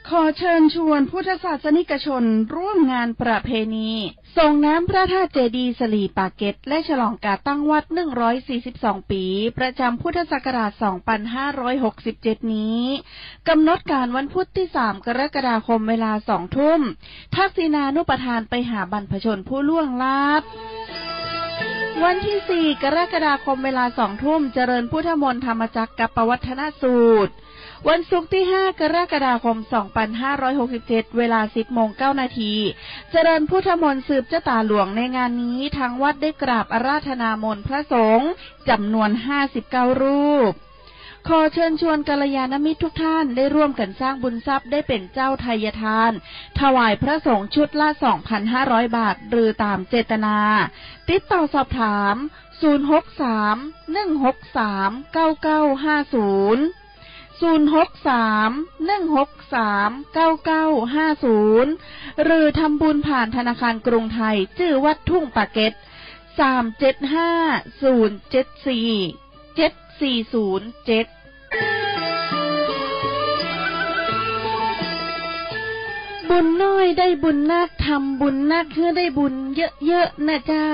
ขอเชิญชวนพุทธศาสนิกชนร่วมงานประเพณีส่งน้ำพระธาตุเจดีย์สลีปาเก็ตและฉลองการตั้งวัด142ปีประจำพุทธศักราช2567นี้กำหนดการวันพุธที่3กรกฎาคมเวลา 2 ทุ่มทักษิณานุปทานไปหาบรรพชนผู้ล่วงลับวันที่4กรกฎาคมเวลา 2 ทุ่มเจริญพุทธมนต์ธรรมจักรกับปวัฒนสูตรวันศุกร์ที่5กรกฎาคม2567เวลา 10:09 นาทีเจริญพุทธมนต์สืบเจ้าตาหลวงในงานนี้ทางวัดได้กราบอาราธนามนต์พระสงฆ์จำนวน59รูปขอเชิญชวนกัลยาณมิตรทุกท่านได้ร่วมกันสร้างบุญทรัพย์ได้เป็นเจ้าไทยทานถวายพระสงฆ์ชุดละ 2,500 บาทหรือตามเจตนาติดต่อสอบถาม063-163-9950 063-163-9950 หรือทำบุญผ่านธนาคารกรุงไทยชื่อวัดทุ่งปาเก็ต375-074-7407บุญน้อยได้บุญนักทำบุญนักเพื่อได้บุญเยอะๆนะเจ้า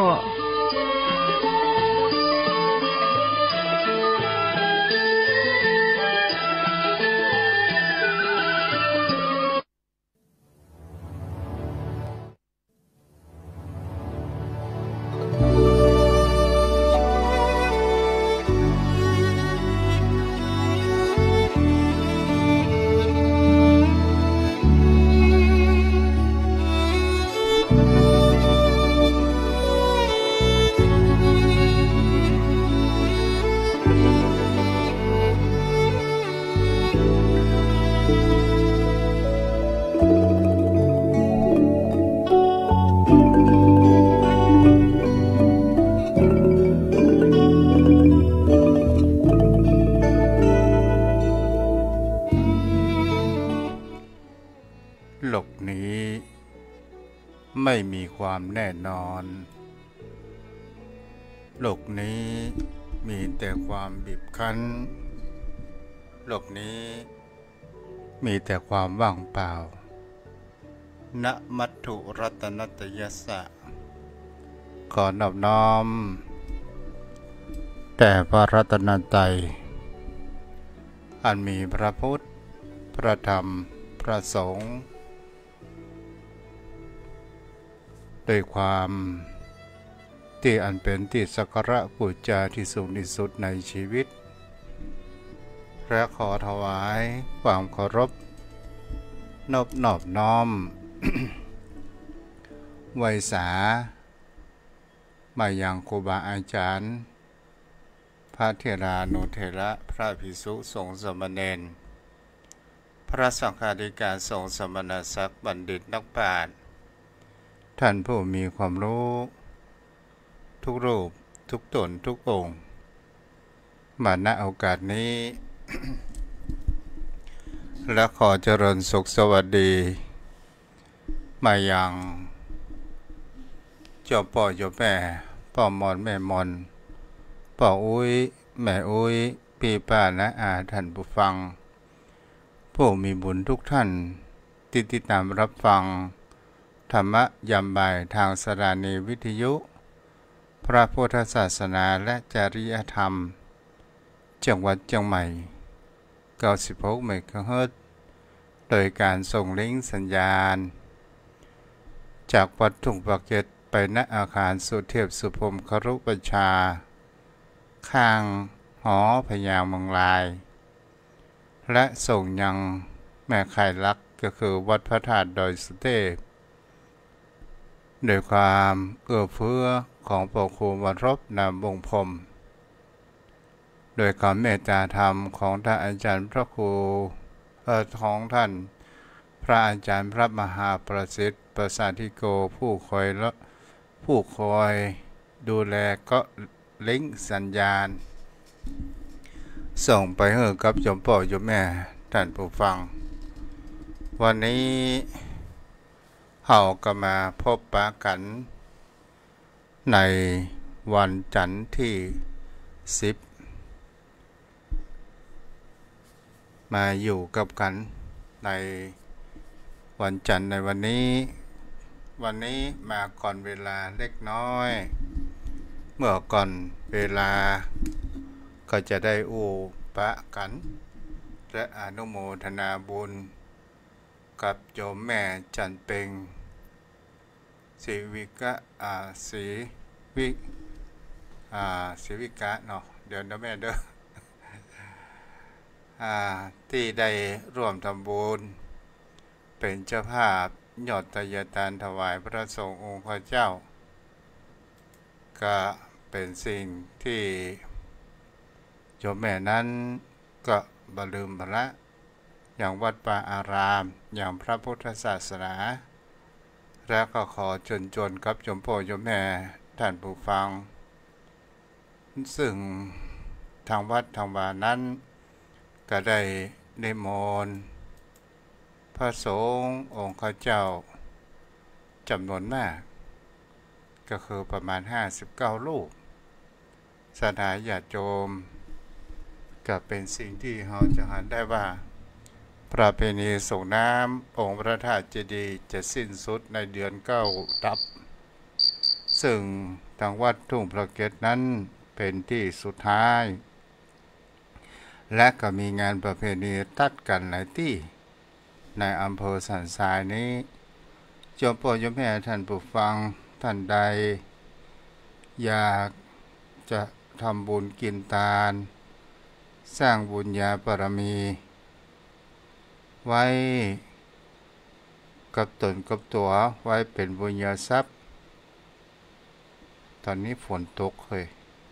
โลกนี้ไม่มีความแน่นอนโลกนี้มีแต่ความบีบคั้นโลกนี้มีแต่ความว่างเปล่าณมัตถุรัตนัตยัสสะขอนอบน้อมแต่พระรัตนตรัยอันมีพระพุทธพระธรรมพระสงฆ์ด้วยความที่อันเป็นที่สักการะบูชาที่สูงที่สุดในชีวิตและขอถวายความเคารพนอบน้อม ไวยสามายังครูบาอาจารย์พระเถรานุเถระพระภิกษุสงฆ์สามเณรพระสังฆาธิการสงฆ์สมณศักดิ์บัณฑิตนักปราชญ์ท่านผู้มีความรู้ทุกรูปทุกตนทุกองค์มาณโอกาสนี้ และขอเจริญสุขสวัสดีมายังเจ้าพ่อเจ้าแม่พ่อมอนแม่มอนพ่ออุ้ยแม่อุ้ยพี่ป้าและอาท่านผู้ฟังผู้มีบุญทุกท่านที่ติดตามรับฟังธรรมะยามบ่ายทางสถานีวิทยุพระพุทธศาสนาและจริยธรรมจังหวัดเชียงใหม่96 เมกะเฮิรตซ์โดยการส่งลิงก์สัญญาณจากวัดทุ่งปาเก็ตไปณอาคารสุเทพสุพรหมครุประชาข้างหอพญาเมืองลายและส่งยังแม่ไข่ลักก็คือวัดพระธาตุดอยสุเทพโดยความเอื้อเฟื้อของพระครูวรบนามวงศ์พรหมโดยความเมตตาธรรมของท่านอาจารย์พระครูของท่านพระอาจารย์พระมหาประสิทธิ์ประสาธิโกผู้คอยดูแลก็ลิงก์สัญญาณส่งไปให้กับโยมพ่อโยมแม่ท่านผู้ฟังวันนี้เราก็มาพบปะกันในวันจันทร์ที่10มาอยู่กับกันในวันจันทร์ในวันนี้มาก่อนเวลาเล็กน้อย เมื่อก่อนเวลาก็จะได้อู้ปะกันและอนุโมทนาบุญกับโยมแม่จันเป็งศรีวิกะศรีวิกะเนาะเดี๋ยวนะแม่เด้อที่ได้ร่วมทำบุญเป็นเจ้าภาพยอดทายทานถวายพระสงฆ์องค์พระเจ้าก็เป็นสิ่งที่โยมแม่นั้นก็บ่ลืมพระอย่างวัดป่าอารามอย่างพระพุทธศาสนาและก็ขอจนกับโยมพ่อโยมแม่ท่านผู้ฟังซึ่งทางวัดทางวานั้นก็ได้นิมนต์พระสงฆ์องค์ข้าเจ้าจำนวนมากก็คือประมาณ59รูปสถานญาติโยมก็เป็นสิ่งที่เราจะเห็นได้ว่าประเพณีส่งน้ำองค์พระธาตุเจดีย์จะสิ้นสุดในเดือน9ดับซึ่งทางวัดทุ่งพระเกศนั้นเป็นที่สุดท้ายและก็มีงานประเพณีตัดกันหลายที่ในอำเภอสันทรายนี้โยมพ่อโยมแม่ท่านผู้ฟังท่านใดอยากจะทำบุญกินทานสร้างบุญญาบารมีไว้กับตนกับตัวไว้เป็นบุญญาทรัพย์ตอนนี้ฝนตกเลย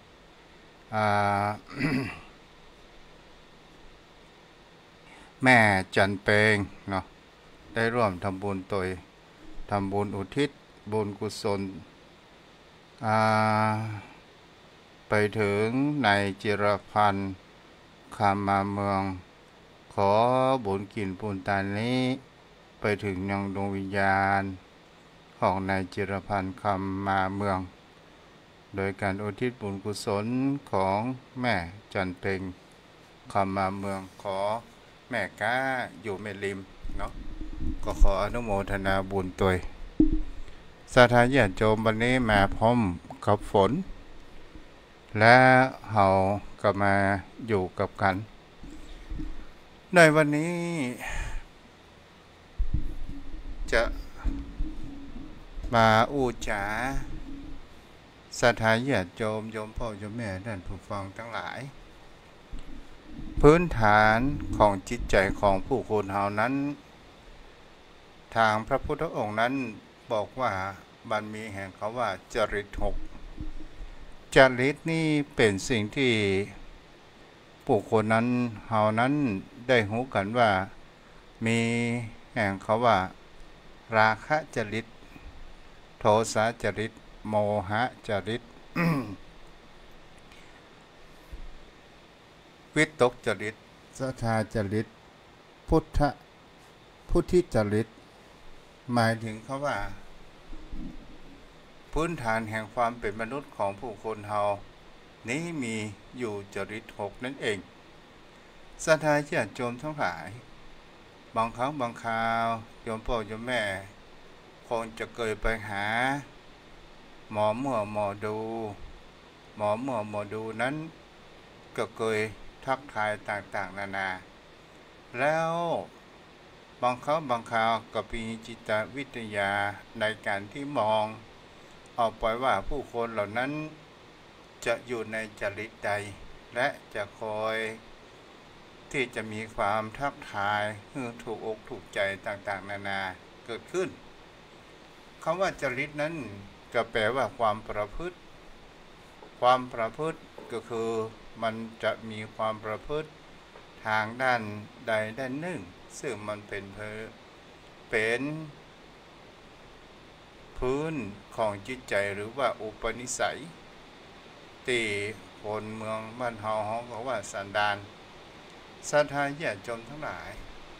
แม่จันเปงเนาะได้ร่วมทำบุญตัวทำบุญอุทิศบุญกุศลไปถึงในจิรพันธ์คำมาเมืองขอบุญกินบุญตานนี้ไปถึงยังดวงวิญญาณของนายจิรพันธ์คำมาเมืองโดยการอุทิศบุญกุศลของแม่จันเพ็งคำมาเมืองขอแม่ก้าอยู่เมลิมเนาะก็ขออนุโมทนาบุญตัวสถานญาติโยมวันนี้มาพร้อมกับฝนและเฮาก็มาอยู่กับกันในวันนี้จะมาอู้จ๋าสถานญาติโยมโยมพ่อโยมแม่ท่านผู้ฟังทั้งหลายพื้นฐานของจิตใจของผู้คนเฮานั้นทางพระพุทธองค์นั้นบอกว่ามันมีแห่งเขาว่าจริต6จริตนี่เป็นสิ่งที่ผู้คนนั้นเฮานั้นได้รู้กันว่ามีแห่งเขาว่าราคะจริตโทสะจริตโมหะจริต วิตกจริตสัทธาจริตพุทธิจริตหมายถึงเขาว่าพื้นฐานแห่งความเป็นมนุษย์ของผู้คนเฮานี้มีอยู่จริต6นั่นเองศรัทธาญาติโยมทั้งหลายบางครั้งบางคราวโยมพ่อโยมแม่คงจะเคยไปหาหมอหมอดูนั้นก็เคยทักทายต่างๆนานาแล้วบางครั้งบางคราวก็มีจิตวิทยาในการที่มองออกไปว่าผู้คนเหล่านั้นจะอยู่ในจริตใดและจะคอยที่จะมีความทักทายถูกอกถูกใจต่างๆนานาเกิดขึ้นคำว่าจริตนั้นก็แปลว่าความประพฤติก็คือมันจะมีความประพฤติทางด้านใดด้านหนึ่งซึ่งมันเป็นพื้นของจิตใจหรือว่าอุปนิสัยที่คนเมืองบ้านเฮาบอกว่าสันดานศรัทธาญาติโยมทั้งหลาย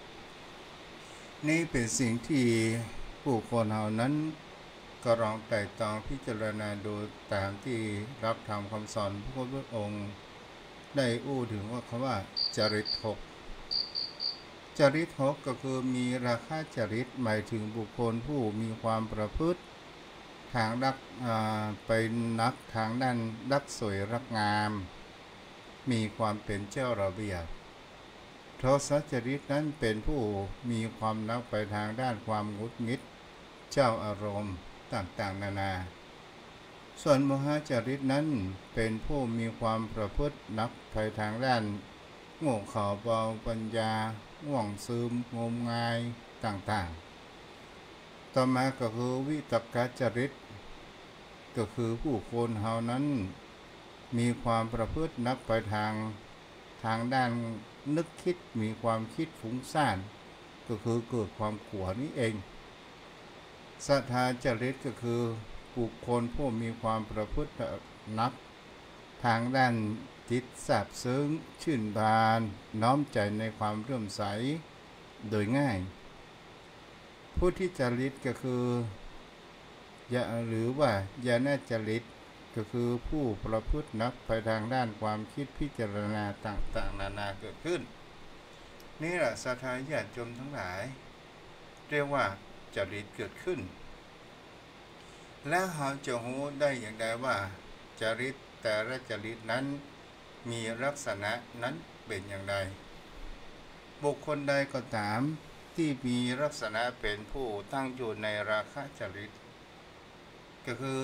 นี่เป็นสิ่งที่ผู้คนเฮานั้นก็ลองไต่ตองพิจารณาดูตามที่รับธรรมคำสอนพระพุทธองค์ได้อู้ถึงว่าคำว่าจริต6 จริต6ก็คือมีราคะจริตหมายถึงบุคคลผู้มีความประพฤติทางรักเป็นนักทางด้านรักสวยรักงามมีความเป็นเจ้าระเบียบโทสะจริตนั้นเป็นผู้มีความนักไปทางด้านความงุดงิดเจ้าอารมณ์ต่างๆนานาส่วนโมหจริตนั้นเป็นผู้มีความประพฤตินักไปทางด้านโง่เขลาเบาปัญญาง่วงซึมงมงายต่างๆต่อมาก็คือวิตกจริตก็คือผู้คนเฮานั้นมีความประพฤตินักไปทางด้านนึกคิดมีความคิดฟุ้งซ่านก็คือเกิดความกลัวนี่เองสัทธาจริตก็คือบุคคลผู้มีความประพฤตินักทางด้านจิตซาบซึ้งชื่นบานน้อมใจในความเลื่อมใสโดยง่ายพุทธิจริตก็คือหรือว่าญาณจริตก็คือผู้ประพฤตินักไปทางด้านความคิดพิจารณาต่างๆนานาเกิดขึ้นนี่แหละศรัทธาญาติโยมทั้งหลายเรียกว่าจริตเกิดขึ้นแล้วเราจะรู้ได้อย่างไรว่าจริตแต่ละจริตนั้นมีลักษณะนั้นเป็นอย่างไรบุคคลใดก็ตามที่มีลักษณะเป็นผู้ตั้งอยู่ในราคะจริตก็คือ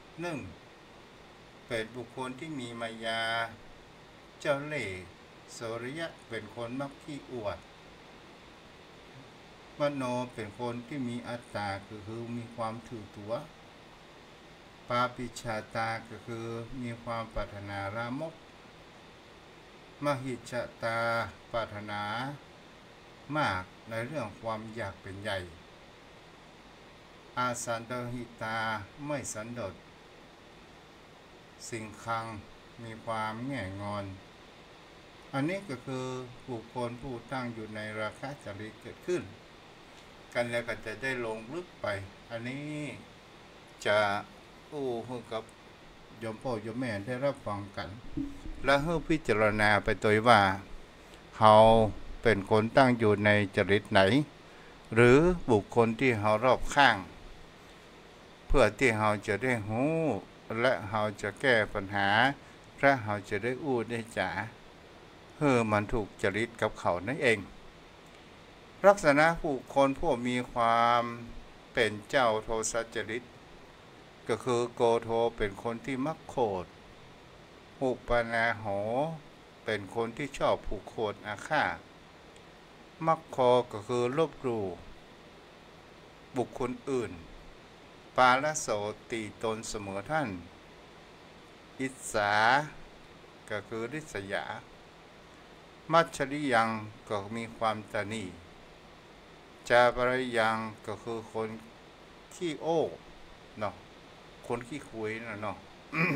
1เป็นบุคคลที่มีมายาเจ้าเล่ห์โสริยะเป็นคนมักขี้อวดมโนเป็นคนที่มีอัตตาก็คือมีความถือตัวปาปิชาตาก็คือมีความปรารถนาลามกมหิจตาปรารถนามากในเรื่องความอยากเป็นใหญ่อาสันโดหิตาไม่สันโดษสิ่งคังมีความแง่งอนอันนี้ก็คือบุคคลผู้ตั้งอยู่ในราคะจริตเกิดขึ้นกันแล้วก็จะได้ลงลึกไปอันนี้จะให้กับโยมพ่อโยมแม่ได้รับฟังกันและให้พิจารณาไปตัวว่าเขาเป็นคนตั้งอยู่ในจริตไหนหรือบุคคลที่เขารอบข้างเพื่อที่เขาจะได้รู้และเขาจะแก้ปัญหาและเขาจะได้ได้จ๋ามันถูกจริตกับเขานั่นเองลักษณะบุคคลผู้มีความเป็นเจ้าโทสะจริตก็คือโกโทเป็นคนที่มักโคดอุปนาโหเป็นคนที่ชอบผูกโคดอาฆาตมักคอก็คือลบหลู่บุคคลอื่นปาลโสตีตนเสมอท่านอิสสาก็คือริษยามัชริยังก็มีความตณีจาปริยังก็คือคนขี้โอ้เนาะคนขี้คุยเนาะ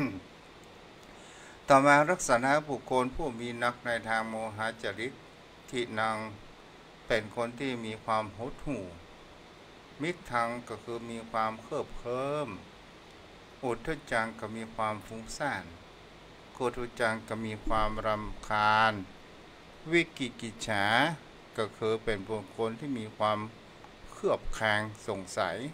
ต่อมาลักษณะบุคคลผู้มีนักในทางโมหจริตที่นางเป็นคนที่มีความหดหู่มิทังก็คือมีความเคลิบเคลิ้มอุทธัจจังก็มีความฟุ้งซ่านโกทุจังก็มีความรำคาญวิกิกิจฉาก็คือเป็นบุคคลที่มีความเครือบแคลงสงสัย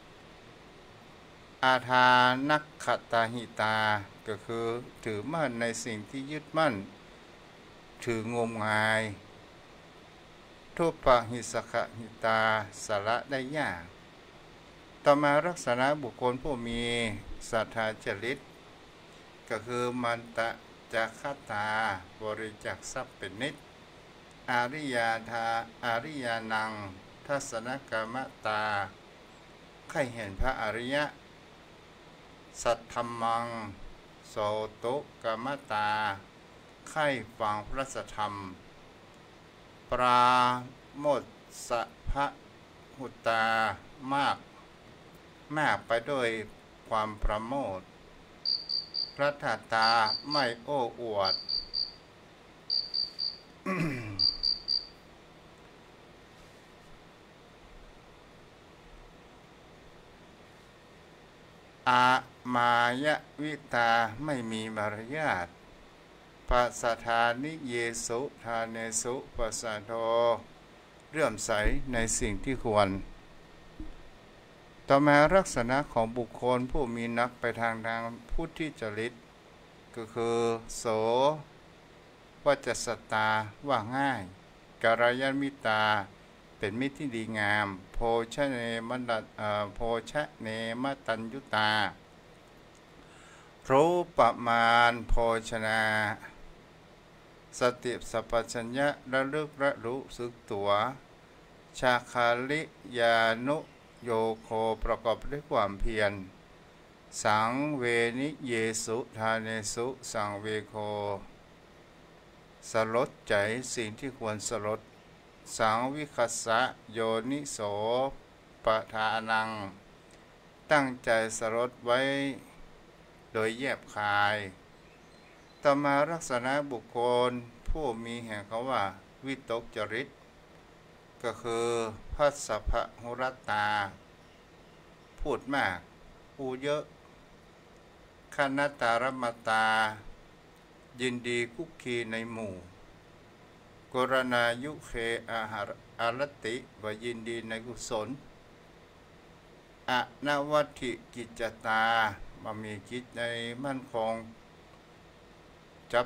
อาทานักขตาหิตาก็คือถือมั่นในสิ่งที่ยึดมั่นถืองมงายทุปหิสขหิตาสละได้ยากต่อมาลักษณะบุคคลผู้มีศรัทธาจริตก็คือมันตะจักขตาบริจาคทรัพย์เป็นนิจอาริยานังทัศนกรรมตาใครเห็นพระอริยะสัทธมังโสตุกรรมตาใครฟังพระธรรมปราโมทสะพะหุตามากไปด้วยความประโมทพระทัตตาไม่โอ้อวด อามายวิตาไม่มีมารยาทปัสสธานิเยสุทาเนสุปัสสโทเลื่อมใสในสิ่งที่ควรต่อมาลักษณะของบุคคลผู้มีนักไปทางพุทธิจริตก็คือโสวัจสตาว่าง่ายกัลยาณมิตราเป็นมิตรที่ดีงามโภชเนมตัญยุตารู้ประมาณโภชนาสติสัพพัญญะระลึกระรู้สึกตัวชาคาลิยานุโยโคประกอบด้วยความเพียรสังเวนิเยสุทาเนสุสังเวโคสลดใจสิ่งที่ควรสลดสังวิคัสสะโยนิโสปทานังตั้งใจสลดไว้โดยแยบคายต่อมาลักษณะบุคคลผู้มีแห่งคำว่าวิตกจริตก็คือพัสสะพหุรตาพูดมากพูดเยอะคณตารมตายินดีคุกคีในหมู่กรณายุเคอารติว่ายินดีในกุศลอนวัตถิกิจตามามีจิตในมั่นคงจับ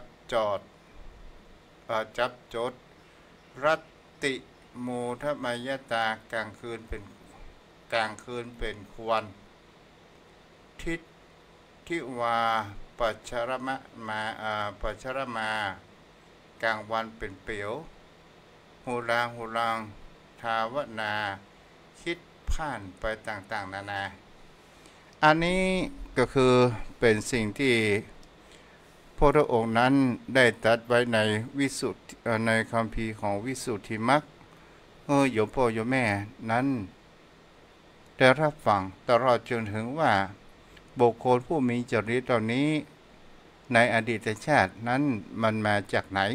จดรัตติมูทมายตากลางคืนเป็นควรทิฏฐิวาปัจฉรมากลางวันเป็นเปียวหูรังทาวนาคิดผ่านไปต่างๆนานาอันนี้ก็คือเป็นสิ่งที่พระองค์นั้นได้ตรัสไว้ในวิสุทธิในคัมภีร์ของวิสุทธิมรรคโยมพ่อโยมแม่นั้นได้รับฟังตลอดจนถึงว่าบุคคลผู้มีจริตเหล่านี้ในอดีตชาตินั้นมันมาจากไหน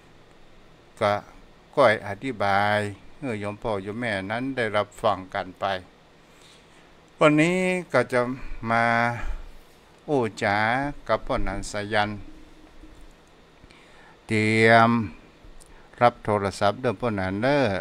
ก็อธิบายโยมพ่อโยมแม่นั้นได้รับฟังกันไปวันนี้ก็จะมาจากับพ่อนันสยันเตรียมรับโทรศัพท์เดิมพ่อนันเด้อ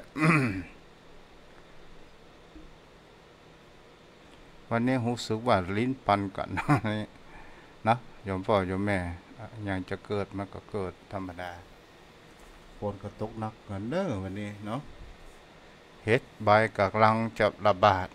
วันนี้รู้สึกว่าลิ้นปันก่อน นะโยมพ่อโยมแม่ยังจะเกิดมันก็เกิดธรรมดาฝนก็ตกหนักกันเด้อวันนี้เนาะเฮ็ดใบกำลังจะระบาด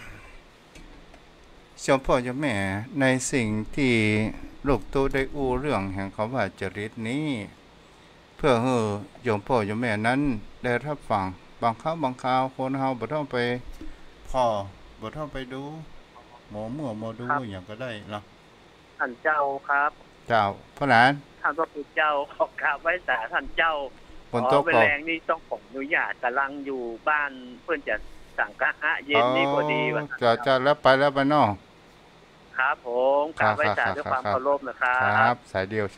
โยมพ่อโยมแม่ในสิ่งที่ลูกโตได้อู้เรื่องแห่งคำว่าจริตนี้เพื่อให้โยมพ่อโยมแม่นั้นได้รับฟังบางคราวคนเฮาบ่ต้องไปบ่ต้องไปดูหมอดูอย่างก็ได้เนาะท่านเจ้าครับเจ้าพระหลานท่านพระพุทธเจ้าขอกราบไหว้สาท่านเจ้าเป็นแรงนี่ต้องขออนุญาตกำลังอยู่บ้านเพื่อนจะสั่งกะฮะเย็นนี่พอดีว่าจะแล้วไปแล้วบ้านนอกครับผมกราบไหว้สาด้วยความเคารพนะครับสายเดียว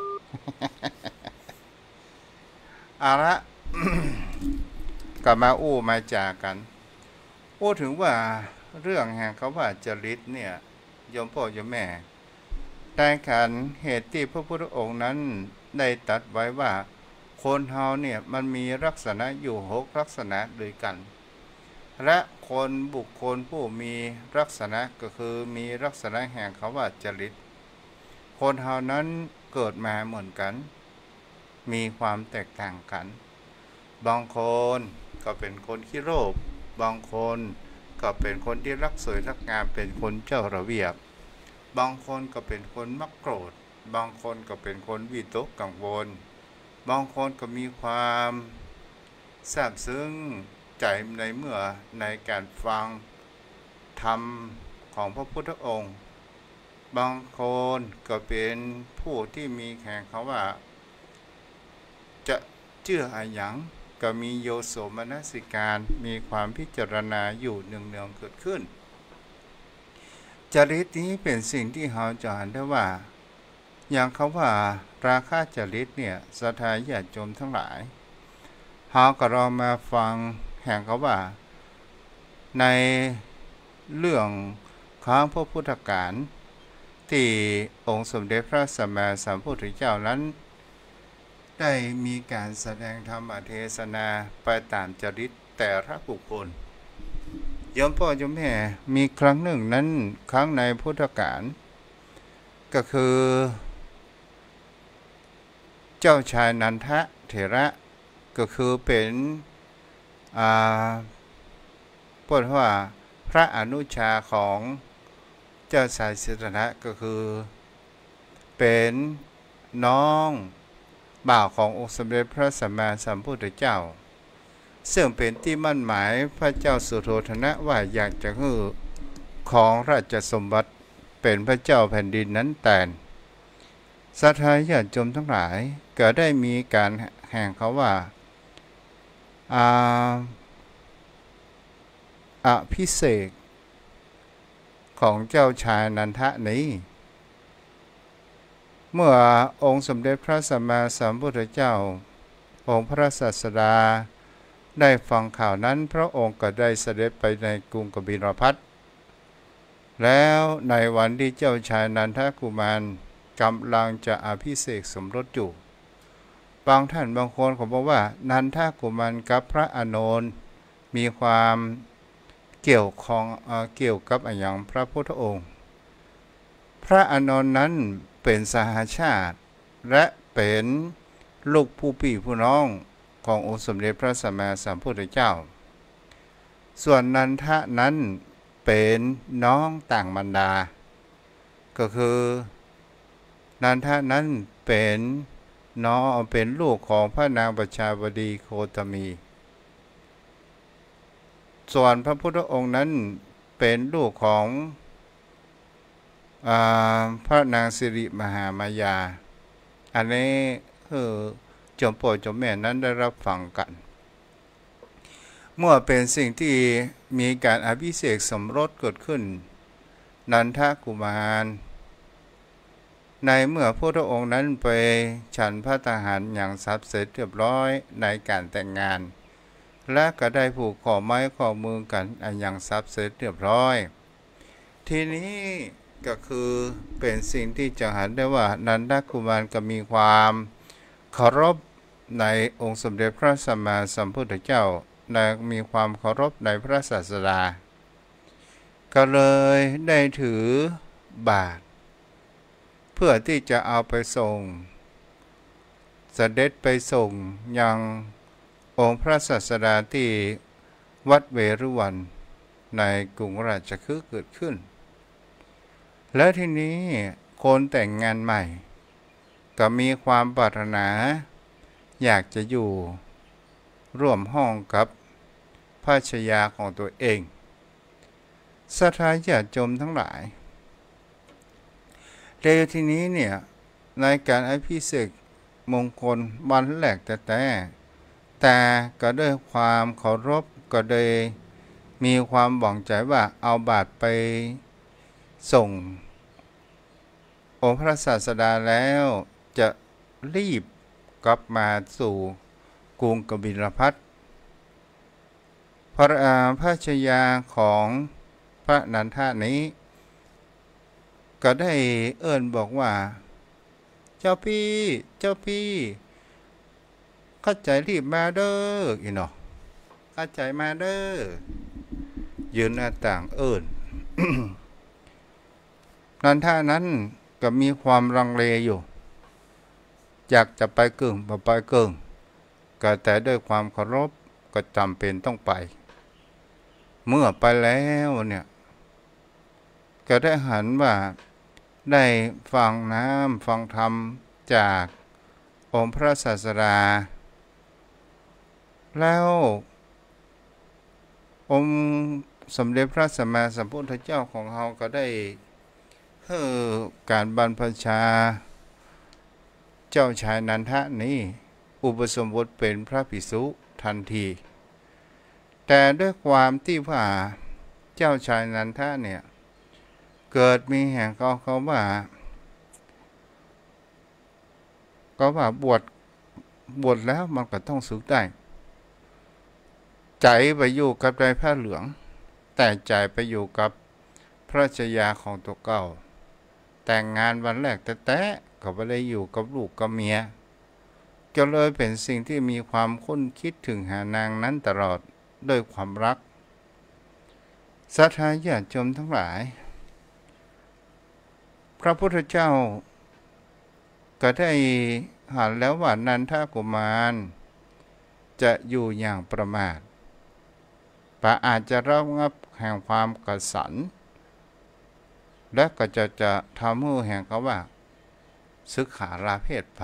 เอาละกลับมามาจากกันถึงว่าเรื่องแห่งคำว่าจริตเนี่ยโยมพ่อโยมแม่ได้การเหตุที่พระพุทธองค์นั้นได้ตรัสไว้ว่าคนเฮาเนี่ยมันมีลักษณะอยู่6ลักษณะด้วยกันและบุคคลผู้มีลักษณะก็คือมีลักษณะแห่งคำว่าจริตคนเฮานั้นเกิดมาเหมือนกันมีความแตกต่างกันบางคนก็เป็นคนขี้โลภบางคนก็เป็นคนที่รักสวยรักงามเป็นคนเจ้าระเบียบบางคนก็เป็นคนมักโกรธบางคนก็เป็นคนวิตกกังวลบางคนก็มีความซาบซึ้งใจในเมื่อในการฟังธรรมของพระพุทธองค์บางคนก็เป็นผู้ที่มีแข่งเขาว่าจะเชื่ออะไรอย่างก็มีโยโสมนสิการมีความพิจารณาอยู่เนืองๆเกิดขึ้นจริตนี้เป็นสิ่งที่เราจะเห็นได้ว่าอย่างเขาว่าราคะจริตเนี่ยศรัทธาญาติโยมทั้งหลายเราก็ลองมาฟังแห่งเขาว่าในเรื่องของพระพุทธการที่องค์สมเด็จพระสัมมาสัมพุทธเจ้านั้นได้มีการแสดงธรรมเทศนาไปตามจริตแต่ละบุคคลโยมพ่อโยมแม่มีครั้งหนึ่งนั้นครั้งในพุทธกาลก็คือเจ้าชายนันทะเถระก็คือเป็นพูดว่าพระอนุชาของเจ้าชายสิทธัตถะก็คือเป็นน้องบ่าวขององค์สมเด็จพระสัมมาสัมพุทธเจ้าซึ่งเป็นที่มั่นหมายพระเจ้าสุโธทนะว่าอยากจะให้ของราชสมบัติเป็นพระเจ้าแผ่นดินนั้นแต่ศรัทธาญาติโยมทั้งหลายก็ได้มีการแห่งเขาว่าอภิเษกของเจ้าชายนันทะนี้เมื่อองค์สมเด็จพระสัมมาสัมพุทธเจ้าองค์พระศาสดาได้ฟังข่าวนั้นพระองค์ก็ได้เสด็จไปในกรุงกบิลพัสแล้วในวันที่เจ้าชายนันทกุมารกำลังจะอภิเษกสมรสอยู่บางท่านบางคนเขาบอกว่านันทกุมารกับพระอานนท์มีความเกี่ยวกับอย่างพระพุทธองค์พระอานนท์นั้นเป็นสหชาติและเป็นลูกผู้พี่ผู้น้องขององค์สมเด็จพระสัมมาสัมพุทธเจ้าส่วนนันทะนั้นเป็นน้องต่างมารดาก็คือนันทะนั้นเป็นน้องเป็นลูกของพระนางประชาบดีโคตมีส่วนพระพุทธองค์นั้นเป็นลูกของพระนางสิริมหามายาอันนี้คือจอมพ่อจอมแม่นั้นได้รับฟังกันเมื่อเป็นสิ่งที่มีการอภิเษกสมรสเกิดขึ้นนันทกุมารในเมื่อพระองค์นั้นไปฉันพระทหารอย่างสับเสร็จเรียบร้อยในการแต่งงานและก็ได้ผูกข้อไม้ข้อมือกันอย่างสับเสร็จเรียบร้อยทีนี้ก็คือเป็นสิ่งที่จะเห็นได้ว่านันทกุมารก็มีความเคารพในองค์สมเด็จพระสัมมาสัมพุทธเจ้าและมีความเคารพในพระศาสดาก็เลยได้ถือบาตรเพื่อที่จะเอาไปส่งเสด็จไปส่งยังองค์พระศาสดาที่วัดเวรุวันในกรุงราชคฤห์เกิดขึ้นและทีนี้คนแต่งงานใหม่ก็มีความปรารถนาอยากจะอยู่ร่วมห้องกับภรรยาของตัวเองศรัทธาญาติโยมทั้งหลายในทีนี้เนี่ยในการอภิเษกมงคลวันแรกแต่ก็ด้วยความเคารพก็เลยมีความหวังใจว่าเอาบาตรไปส่งองค์พระศาสดาแล้วจะรีบกลับมาสู่กรุงกบิลพัสพระชายาของพระนันทะนี้ก็ได้เอิ้นบอกว่าเจ้าพี่เข้าใจรีบมาเด้ออีเนาะเข้าใจมาเด้อยืนหน้าต่างเอิ้น นันทะนั้นก็มีความลังเลอยู่อยากจะไปเกิ่งไปเกิ่งก็แต่ด้วยความเคารพก็จำเป็นต้องไปเมื่อไปแล้วเนี่ยก็ได้หันว่าได้ฟังน้ำฟังธรรมจากองค์พระศาสดาแล้วองค์สมเด็จพระสัมมาสัมพุทธเจ้าของเราก็ได้การบรรพชาเจ้าชายนันทะนี้อุปสมบทเป็นพระภิกษุทันทีแต่ด้วยความที่ว่าเจ้าชายนันทะเนี่ยเกิดมีแห่งเขาว่าบวชแล้วมันก็ต้องสึกได้ใจไปอยู่กับนายผ้าเหลืองแต่ใจไปอยู่กับพระชายาของตัวเก่าแต่งงานวันแรกแต่ก็ไม่ได้อยู่กับลูกกับเมียก็เลยเป็นสิ่งที่มีความคุ้นคิดถึงหานางนั้นตลอดด้วยความรักศรัทธาญาติโยมทั้งหลายพระพุทธเจ้าก็ได้หันแล้วว่านันทกุมารจะอยู่อย่างประมาทปะอาจจะระงับแห่งความกสันและก็จะทำให้แห่งเขาว่าศึกขาลาเพศไป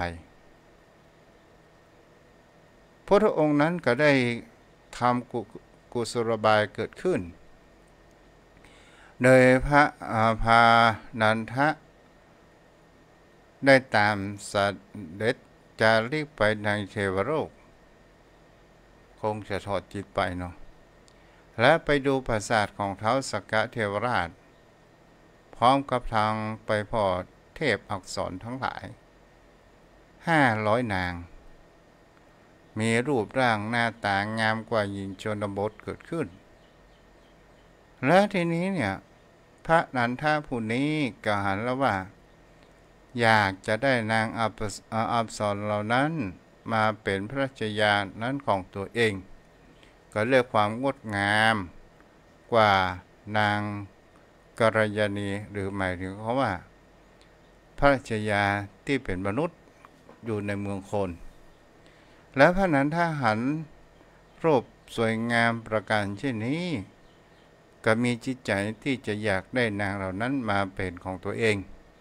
พระองค์นั้นก็ได้ทำกุศลบายเกิดขึ้นโดยพระพานันทะได้ตามเสด็จจาริกไปในเทวโลกคงจะถอดจิตไปเนาะและไปดูปราสาทของท้าวสักกะเทวราชพร้อมกับทางไปพอเทพอักษรทั้งหลาย500 นางมีรูปร่างหน้าตางามกว่าหญิงชนบทเกิดขึ้นและทีนี้เนี่ยพระนันทะผู้นี้ก็หันแล้วว่าอยากจะได้นางอัปสรเหล่านั้นมาเป็นพระชายานั้นของตัวเองก็เรียกความงดงามกว่านางกัลยาณีหรือหมายถึงเขาว่าพระชายาที่เป็นมนุษย์อยู่ในเมืองคนและพระนันทะหันรูปสวยงามประการเช่นนี้ก็มีจิตใจที่จะอยากได้นางเหล่านั้นมาเป็นของตัวเอง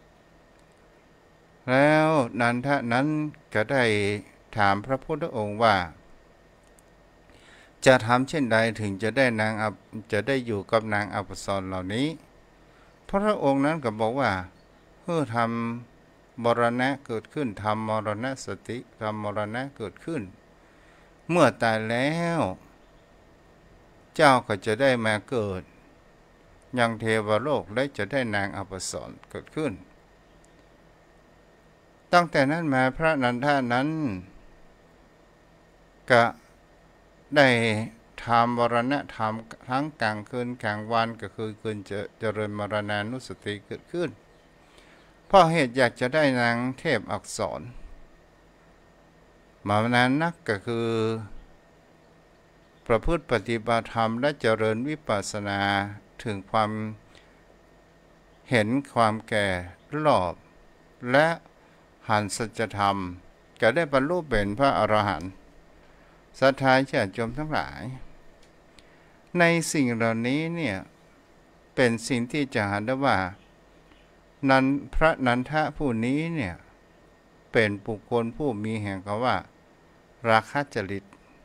แล้วนันทะนั้นก็ได้ถามพระพุทธองค์ว่าจะทำเช่นใดถึงจะได้อยู่กับนางอัปสรเหล่านี้พระองค์นั้นก็บอกว่าเพื่อทำมรณะเกิดขึ้นทำมรณะสติทำมรณะเกิดขึ้นเมื่อตายแล้วเจ้าก็จะได้มาเกิดยังเทวโลกและจะได้นางอัปสรเกิดขึ้นตั้งแต่นั้นมาพระนันทะนั้นก็ได้ทำมรณะธรรมทั้งกลางคืนกลางวันก็คือคืนเจริญมรณานุสติเกิดขึ้นเพราะเหตุอยากจะได้นางเทพอักษรมานานนักก็คือประพฤติปฏิบัติธรรมและเจริญวิปัสสนาถึงความเห็นความแก่รอบและหันสัจธรรมก็ได้บรรลุเป็นพระอรหันต์ศรัทธาญาติโยมทั้งหลายในสิ่งเหล่านี้เนี่ยเป็นสิ่งที่จะเห็นได้ว่าพระนันทะผู้นี้เนี่ยเป็นบุคคลผู้มีแห่งคำว่าราคะจริต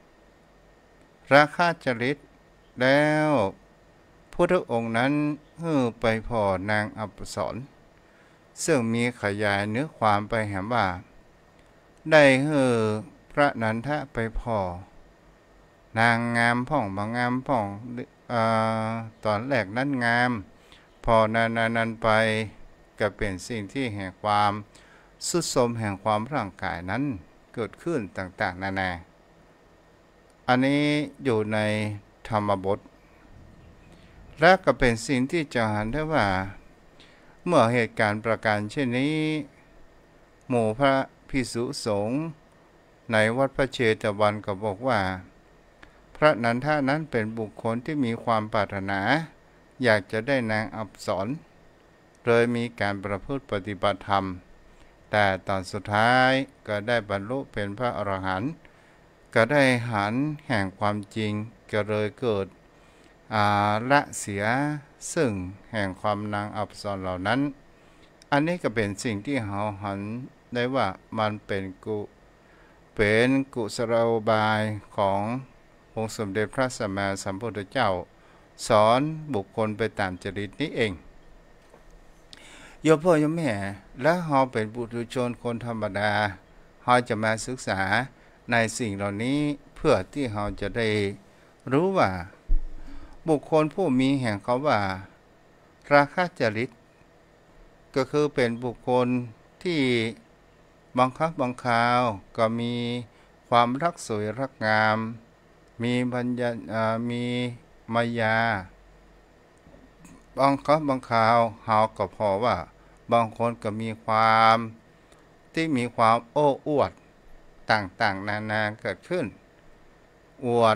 แล้วพุทธองค์นั้นไปพอนางอัปสรซึ่งมีขยายเนื้อความไปเห็นว่าได้พระนันทะไปพอนางงามพ่องบางงามพ่องตอนแรกนั้นงามพอนานไปก็เป็นสิ่งที่แห่งความสุดโทรมแห่งความร่างกายนั้นเกิดขึ้นต่างๆนานาอันนี้อยู่ในธรรมบทและก็เป็นสิ่งที่จะเห็นได้ว่าเมื่อเหตุการณ์ประการเช่นนี้หมู่พระภิกษุสงฆ์ในวัดพระเชตวันก็บอกว่าพระนันทะนั้นเป็นบุคคลที่มีความปรารถนาอยากจะได้นางอัปสรเลยมีการประพฤติปฏิบัติธรรมแต่ตอนสุดท้ายก็ได้บรรลุเป็นพระอรหันต์ก็ได้หันแห่งความจริงก็เลยเกิดละเสียซึ่งแห่งความนางอัปสรเหล่านั้นอันนี้ก็เป็นสิ่งที่เราหันได้ว่ามันเป็นกุศโลบายขององค์สมเด็จพระสัมมาสัมพุทธเจ้าสอนบุคคลไปตามจริตนี้เองโยมพ่อโยมแม่และเราเป็นปุถุชนคนธรรมดาเราจะมาศึกษาในสิ่งเหล่านี้เพื่อที่เราจะได้รู้ว่าบุคคลผู้มีแห่งเขาว่าราคะจริตก็คือเป็นบุคคลที่บังคับบางคราวก็มีความรักสวยรักงามมีมีมายาบางครั้งบางคราวเฮาก็พอว่าบางคนก็มีความที่มีความโอ้อวดต่างๆนานาเกิดขึ้นอวด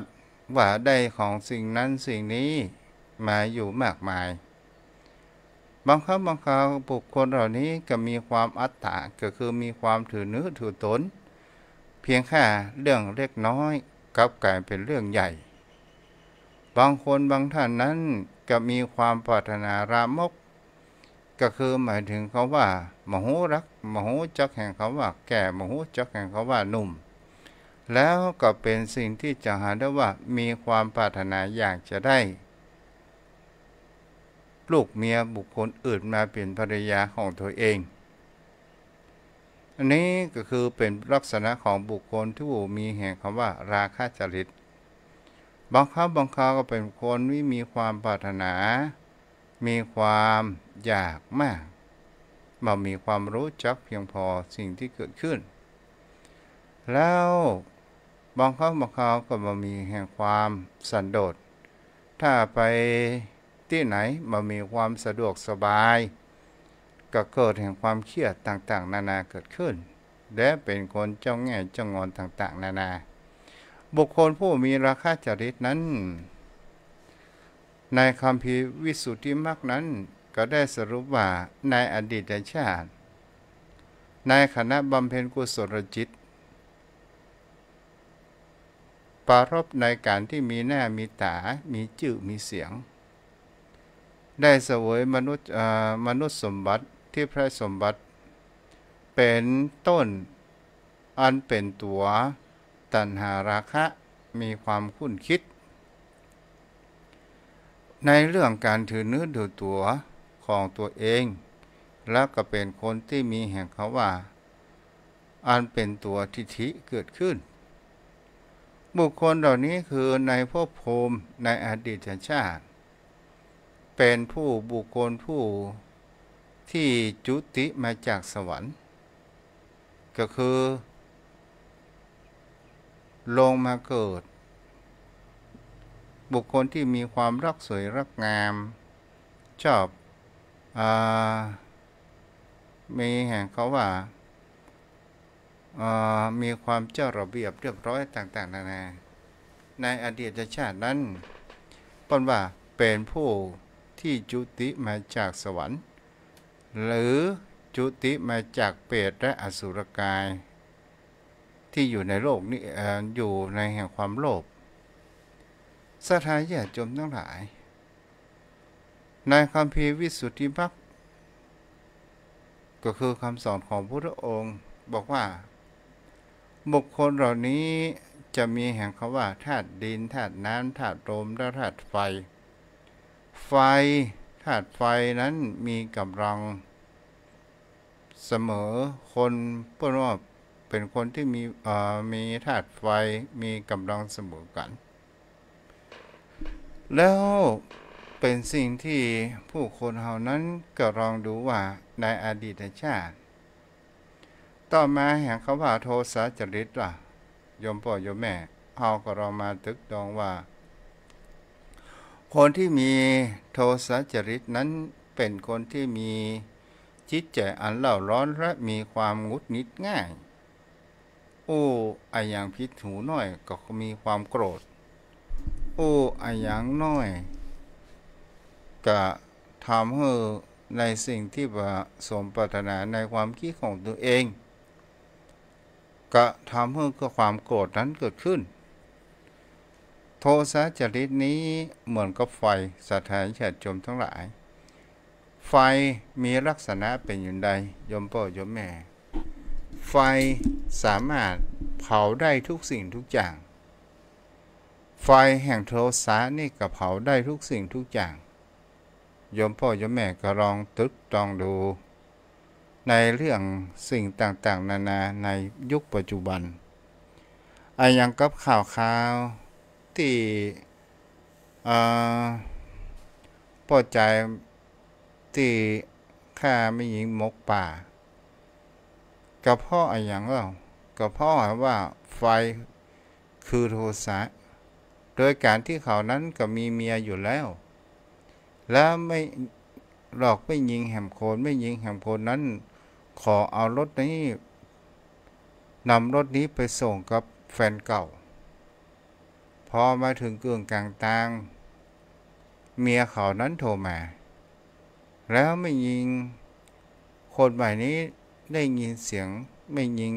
ว่าได้ของสิ่งนั้นสิ่งนี้มาอยู่มากมายบางครั้งบางคราวบุคคลเหล่านี้ก็มีความอัตตาก็คือมีความถือเนื้อถือตนเพียงแค่เรื่องเล็กน้อยกลับกลายเป็นเรื่องใหญ่บางคนบางท่านนั้นก็มีความปรารถนารามกก็คือหมายถึงเขาว่ามโหรักมโหจักแห่งเขาว่าแก่มโหจักแห่งเขาว่าหนุ่มแล้วก็เป็นสิ่งที่จะหาได้ว่ามีความปรารถนาอยากจะได้ลูกเมียบุคคลอื่นมาเป็นภรรยาของตัวเองอันนี้ก็คือเป็นลักษณะของบุคคลที่มีแห่งคำว่าราคะจริตบางครั้งบางคราวก็เป็นคนที่มีความปรารถนามีความอยากมากมามีความรู้จักเพียงพอสิ่งที่เกิดขึ้นแล้วบางครั้งบางคราวก็มามีแห่งความสันโดษถ้าไปที่ไหนมามีความสะดวกสบายก็เกิดแห่งความเครียดต่างๆนานาเกิดขึ้นและเป็นคนเจ้าแง่เจ้างอนต่างๆนานาบุคคลผู้มีราคะจริตนั้นในคัมภีร์วิสุทธิมรรคนั้นก็ได้สรุปว่าในอดีตชาติในขณะบำเพ็ญกุศลจิตปรารภในการที่มีหน้ามีตามีชื่อมีเสียงได้เสวยมนุษย์สมบัติที่พระสมบัติเป็นต้นอันเป็นตัวตัณหาราคะมีความคุ้นคิดในเรื่องการถือเนื้อถือตัวของตัวเองแล้วก็เป็นคนที่มีแห่งเขาว่าอันเป็นตัวทิฏฐิเกิดขึ้นบุคคลเหล่านี้คือในภพภูมิในอดีตชาติเป็นผู้บุคคลผู้ที่จุติมาจากสวรรค์ก็คือลงมาเกิดบุคคลที่มีความรักสวยรักงามชอบมีแห่งเขาว่ามีความเจ้าระเบียบเรียบร้อยต่างๆนานาในอดีตชาตินั้นปนว่าเป็นผู้ที่จุติมาจากสวรรค์หรือจุติมาจากเปรตและอสุรกายที่อยู่ในโลกนี้อยู่ในแห่งความโลภศรัทธาญาติโยมทั้งหลายในคัมภีร์วิสุทธิมรรคก็คือคำสอนของพระพุทธองค์บอกว่าบุคคลเหล่านี้จะมีแห่งคำว่าธาตุดินธาตุน้ำธาตุลมและธาตุไฟธาตุไฟนั้นมีกำลังเสมอคนเพื่อว่าเป็นคนที่มีธาตุไฟมีกำลังเสมอกันแล้วเป็นสิ่งที่ผู้คนเหล่านั้นก็ลองดูว่าในอดีตชาติต่อมาแห่งคำว่าโทสะจริตล่ะโยมพ่อโยมแม่เฮาก็ลองมาตึกตองว่าคนที่มีโทสะจริตนั้นเป็นคนที่มีจิตใจอันเล่าร้อนและมีความหงุดหงิดง่ายอย่างพิษหูน้อยก็มีความโกรธอย่างน้อยก็ทำให้ในสิ่งที่ว่าสมปรารถนาในความคิดของตัวเองก็ทำให้ความโกรธนั้นเกิดขึ้นโทสะจริตนี้เหมือนกับไฟศรัทธาญาติโยมทั้งหลายไฟมีลักษณะเป็นอย่างใดโยมพ่อโยมแม่ไฟสามารถเผาได้ทุกสิ่งทุกอย่างไฟแห่งโทสะนี่ก็เผาได้ทุกสิ่งทุกอย่างโยมพ่อโยมแม่ก็ลองตึกตองดูในเรื่องสิ่งต่างๆนานาในยุคปัจจุบันอย่างกับข่าวที่พอใจที่ฆ่าไม่หญิงมกป่าก็เพราะอย่างก็เพราะว่าไฟคือโทสะโดยการที่เขานั้นก็มีเมียอยู่แล้วแล้วไม่หลอกไม่ยิงแหมโคนไม่ยิงแหมโคนนั้นขอเอารถนี้นำรถนี้ไปส่งกับแฟนเก่าพอมาถึงกึ่งกลางตางเมียเขานั้นโทรมาแล้วไม่ยิงคนใหม่นี้ได้ยินเสียงไม่ยิง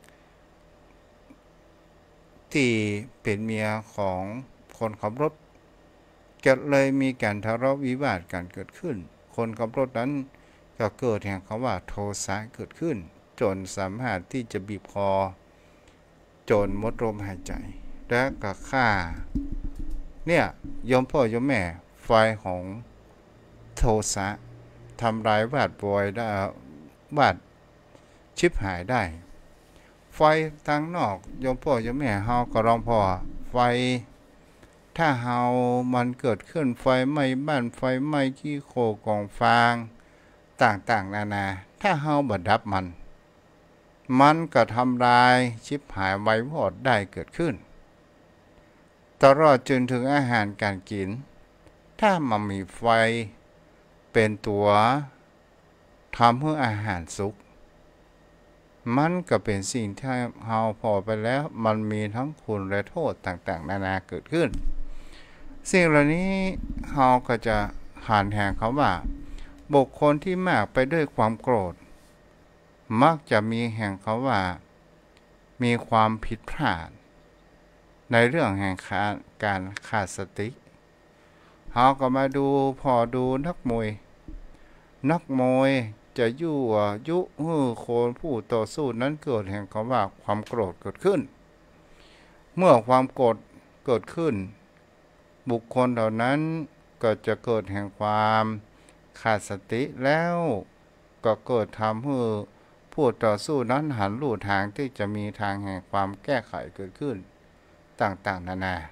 ที่เป็นเมียของคนขับรถก็เลยมีการทะเลาะวิวาทกันเกิดขึ้นคนขับรถนั้นก็เกิดแห่งคำว่าโทสะเกิดขึ้นจนสามารถที่จะบีบคอจนหมดลมหายใจและก็ฆ่าเนี่ยยมพ่อยมแม่ไฟของโทสะทำลายวาดบอยได้วาดชิบหายได้ไฟทางนอกยมพ่อยมแม่เฮาก็ร้องพ่อไฟถ้าเฮามันเกิดขึ้นไฟไหม้บ้านไฟไหม้ขี้โคกองฟางต่างๆนานาถ้าเฮาบ่ดับมันก็ทำลายชิบหายไว้วอดได้เกิดขึ้นตลอดจนถึงอาหารการกินถ้ามันมีไฟเป็นตัวทำให้อาหารสุกมันก็เป็นสิ่งที่เฮาพอไปแล้วมันมีทั้งคุณและโทษต่างๆนานาเกิดขึ้นสิ่งเหล่านี้เฮาก็จะหันแห่งเขาว่าบุคคลที่มากไปด้วยความโกรธมักจะมีแห่งเขาว่ามีความผิดพลาดในเรื่องแห่งการขาดสติเฮาก็มาดูพอดูนักมวยจะยั่วยุโคนผู้ต่อสู้นั้นเกิดแห่งคำว่าความโกรธเกิดขึ้นเมื่อความโกรธเกิดขึ้นบุคคลเหล่านั้นก็จะเกิดแห่งความขาดสติแล้วก็เกิดทำให้ผู้ต่อสู้นั้นหันลู่ทางที่จะมีทางแห่งความแก้ไขเกิดขึ้นต่างๆนานา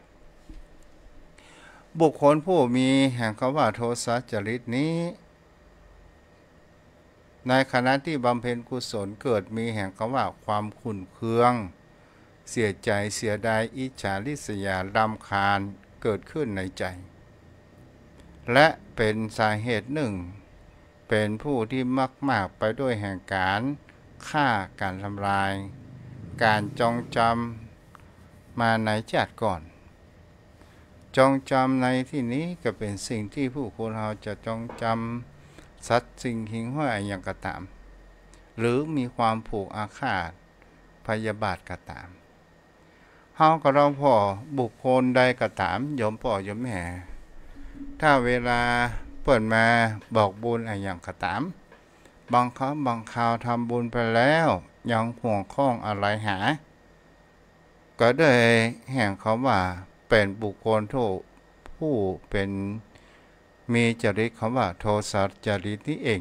บุคคลผู้มีแห่งคำว่าโทสะจริตนี้ในขณะที่บำเพ็ญกุศลเกิดมีแห่งคำว่าความขุ่นเคืองเสียใจเสียดายอิจฉาริษยารำคาญเกิดขึ้นในใจและเป็นสาเหตุหนึ่งเป็นผู้ที่มากไปด้วยแห่งการฆ่าการทำลายการจองจำมาในชาติก่อนจองจำในที่นี้ก็เป็นสิ่งที่ผู้คนเราจะจองจำสัตว์สิ่งหิ่งห้อยอย่างกระตามหรือมีความผูกอาฆาตพยาบาทกระตามเฮาก็เราพ่อบุคคลใดกระตามยมพ่อยมแม่ถ้าเวลาเปิดมาบอกบุญอย่างกระตามบางครั้งบางคราวทำบุญไปแล้วยังห่วงข้องอะไรหาก็ได้แห่งเขาว่าเป็นบุคคลผู้เป็นมีจริตคำว่าโทสะจริตนี้เอง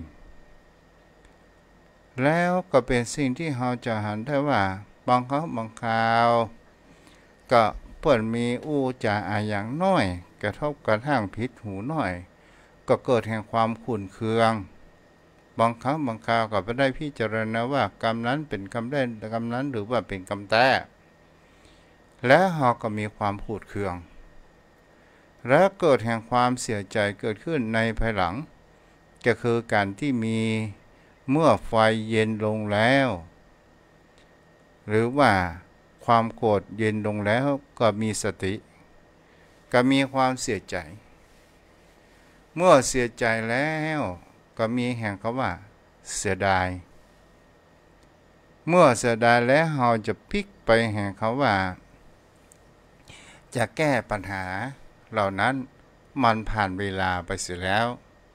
แล้วก็เป็นสิ่งที่เราจะหันได้ว่าบางครั้งบางคราวก็เปิดมีจาอย่างน้อยกระทบกระทั่งผิดหูน้อยก็เกิดแห่งความขุ่นเคืองบางครั้งบางคราวก็ไม่ได้พิจารณาว่ากรรมนั้นเป็นกรรมได้กรรมนั้นหรือว่าเป็นกรรมแต่และเราก็มีความขุ่นเคืองและเกิดแห่งความเสียใจเกิดขึ้นในภายหลังก็คือการที่มีเมื่อไฟเย็นลงแล้วหรือว่าความโกรธเย็นลงแล้วก็มีสติก็มีความเสียใจเมื่อเสียใจแล้วก็มีแห่งคำว่าเสียดายเมื่อเสียดายแล้วเราจะพลิกไปแห่งคำว่าจะแก้ปัญหาเหล่านั้นมันผ่านเวลาไปเสียแล้ว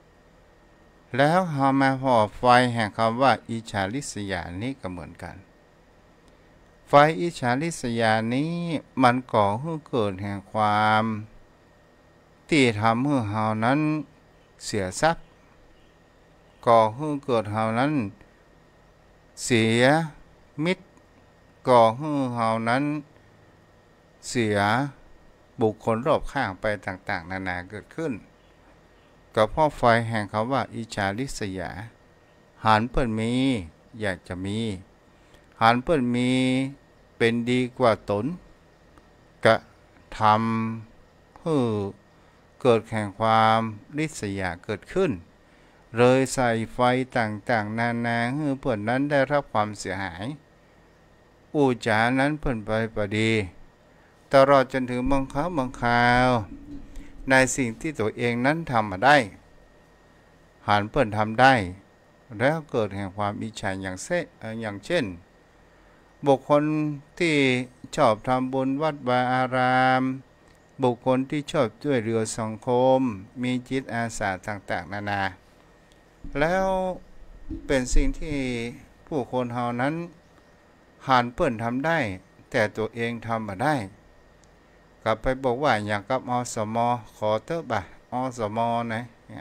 เรามาพอไฟแห่งคำว่าอิจฉาริษยานี้ก็เหมือนกันไฟอิจฉาริษยานี้มันก่อให้เกิดแห่งความที่ทำให้เรานั้นเสียทรัพย์ก่อให้เกิดเรานั้นเสียมิตรก่อให้เรานั้นเสียบุคคลรอบข้างไปต่างๆนานาเกิดขึ้นก็เพราะไฟแห่งเขาว่าอิจฉาริษยาหันเปิ้นมีอยากจะมีหันเปิ้นมีเป็นดีกว่าตนก็ทำให้เกิดแห่งความริษยาเกิดขึ้นเลยใส่ไฟต่างๆนานาให้เปิ้นนั้นได้รับความเสียหายจานั้นเปิ้นไปประดีตลอดจนถึงบางคราวในสิ่งที่ตัวเองนั้นทำมาได้หารเปิ้นทำได้แล้วเกิดแห่งความอิจฉาอย่างเช่นบุคคลที่ชอบทำบุญวัดวาอารามบุคคลที่ชอบช่วยเหลือสังคมมีจิตอาสาต่างๆนานาแล้วเป็นสิ่งที่ผู้คนเฮานั้นหารเปิ้นทำได้แต่ตัวเองทำมาได้กลับไปบอกว่าอย่างกับอสม.ขอเถอะบ่ะอสม.นะเนี่ย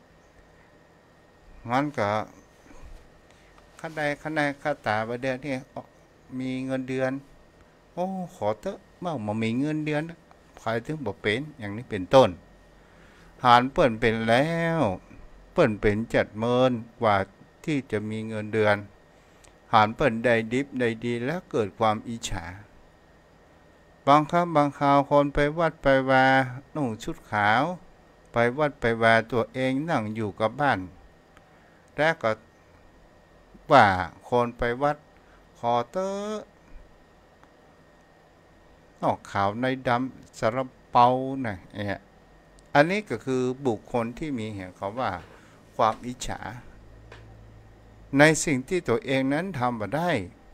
มันก็ขั้นใดขั้นตาประเดือนนี่มีเงินเดือนโอ้ขอเถอะเมื่อมามีเงินเดือนใครถึงบ่เป็นอย่างนี้เป็นต้นหารเปิ้นเป็นแล้วเปิ้นเป็น70,000กว่าที่จะมีเงินเดือนหารเปิ้นได้ดิบได้ดีแล้วเกิดความอิจฉาบางครั้งบางคราวคนไปวัดไปวานุ่งชุดขาวไปวัดไปวาตัวเองนั่งอยู่กับบ้านแล้วก็ว่าคนไปวัดขอเตอนอกขาวในดำสารเปานะอันนี้ก็คือบุคคลที่มีเห็นเขาว่าความอิจฉาในสิ่งที่ตัวเองนั้นทำมาได้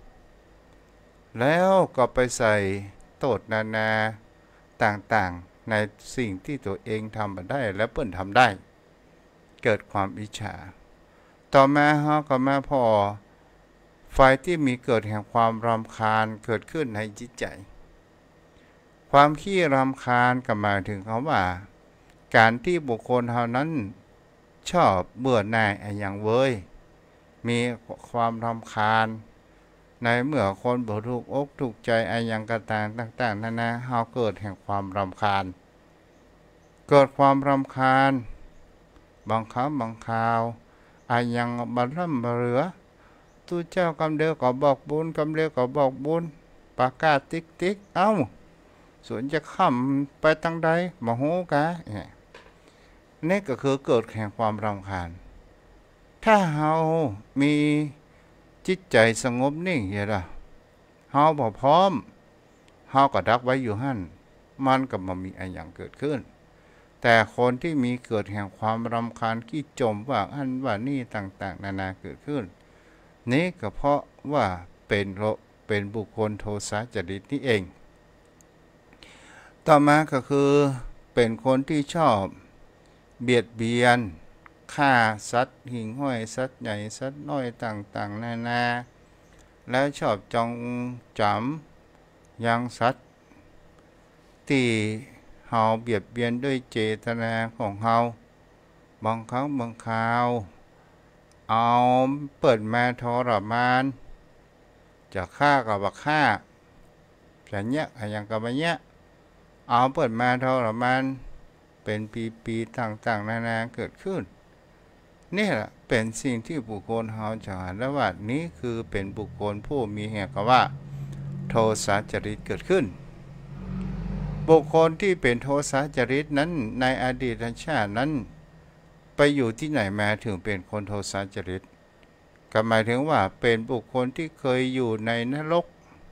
แล้วก็ไปใส่โทษนานาต่างๆในสิ่งที่ตัวเองทำมาได้และเปิ้นทำได้เกิดความอิจฉาต่อมาเฮาก็มาพอไฟที่มีเกิดแห่งความรำคาญเกิดขึ้นในจิตใจความขี้รำคาญก็หมายถึงคำว่าการที่บุคคลเฮานั้นชอบเบื่อหน่ายอย่างเว้ยมีความรำคาญในเมื่อคนบ่ถูกอกถูกใจอย่างต่างๆนานาเฮาเกิดแห่งความรำคาญเกิดความรำคาญบางครั้งบางคราวอย่างบ่ร่ำบ่เหลือตู้เจ้ากำเดียวก็บอกบุญกำเดียวก็บอกบุญปากกาติ๊กเอ้าส่วนจะค้ำไปตั้งใดบ่ฮู้กะนี่ก็คือเกิดแห่งความรำคาญถ้าเฮามีจิตใจสงบนิ่งอย่างล่ะเฮาบ่พร้อมเฮาก็ดักไว้อยู่หั่นมันก็บ่มีอย่างเกิดขึ้นแต่คนที่มีเกิดแห่งความรำคาญขี้จมว่าอันว่านี่ต่างๆนานาเกิดขึ้นนี้ก็เพราะว่าเป็นบุคคลโทสะจริตนี่เองต่อมาก็คือเป็นคนที่ชอบเบียดเบียนฆ่าสัตว์หิ่งห้อยสัตว์ใหญ่สัตว์น้อยต่างๆนานาแล้วชอบจองจำยังสัตว์ที่เฮาเบียดเบียนด้วยเจตนาของเฮาบางครั้งบางคราวเอาเปิดมาทรมานจะฆ่ากับบ่ฆ่าจะเนี้ยอย่างกับบ่เนี้ยเอาเปิดมาทรมานเป็นปีๆต่างๆนานาเกิดขึ้นนี่แหละเป็นสิ่งที่บุคคลเฮาจะเห็นแล้วว่านี้คือเป็นบุคคลผู้มีเหตุว่าโทสะจริตเกิดขึ้นบุคคลที่เป็นโทสะจริตนั้นในอดีตชาตินั้นไปอยู่ที่ไหนมาถึงเป็นคนโทสะจริตก็หมายถึงว่าเป็นบุคคลที่เคยอยู่ในนรก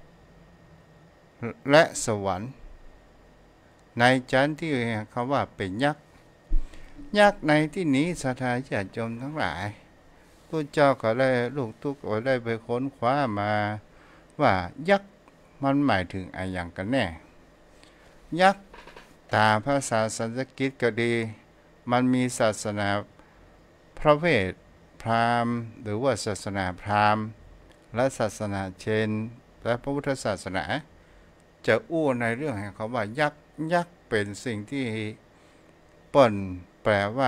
และสวรรค์ในจันที่คำว่าเป็นยักษ์ในที่นี้ศรัทธาญาติโยมทั้งหลายผู้เจ้าก็ได้ลูกทุกก็ได้ไปค้นคว้ามาว่ายักษ์มันหมายถึงอะไรอย่างกันแน่ยักษ์ตามภาษาสันสกฤตก็ดีมันมีศาสนาพระเวทพราหมณ์หรือว่าศาสนาพราหมณ์และศาสนาเชนและพระพุทธศาสนาจะอู้ในเรื่องแห่งคำว่ายักษ์เป็นสิ่งที่เปิ้นแปลว่า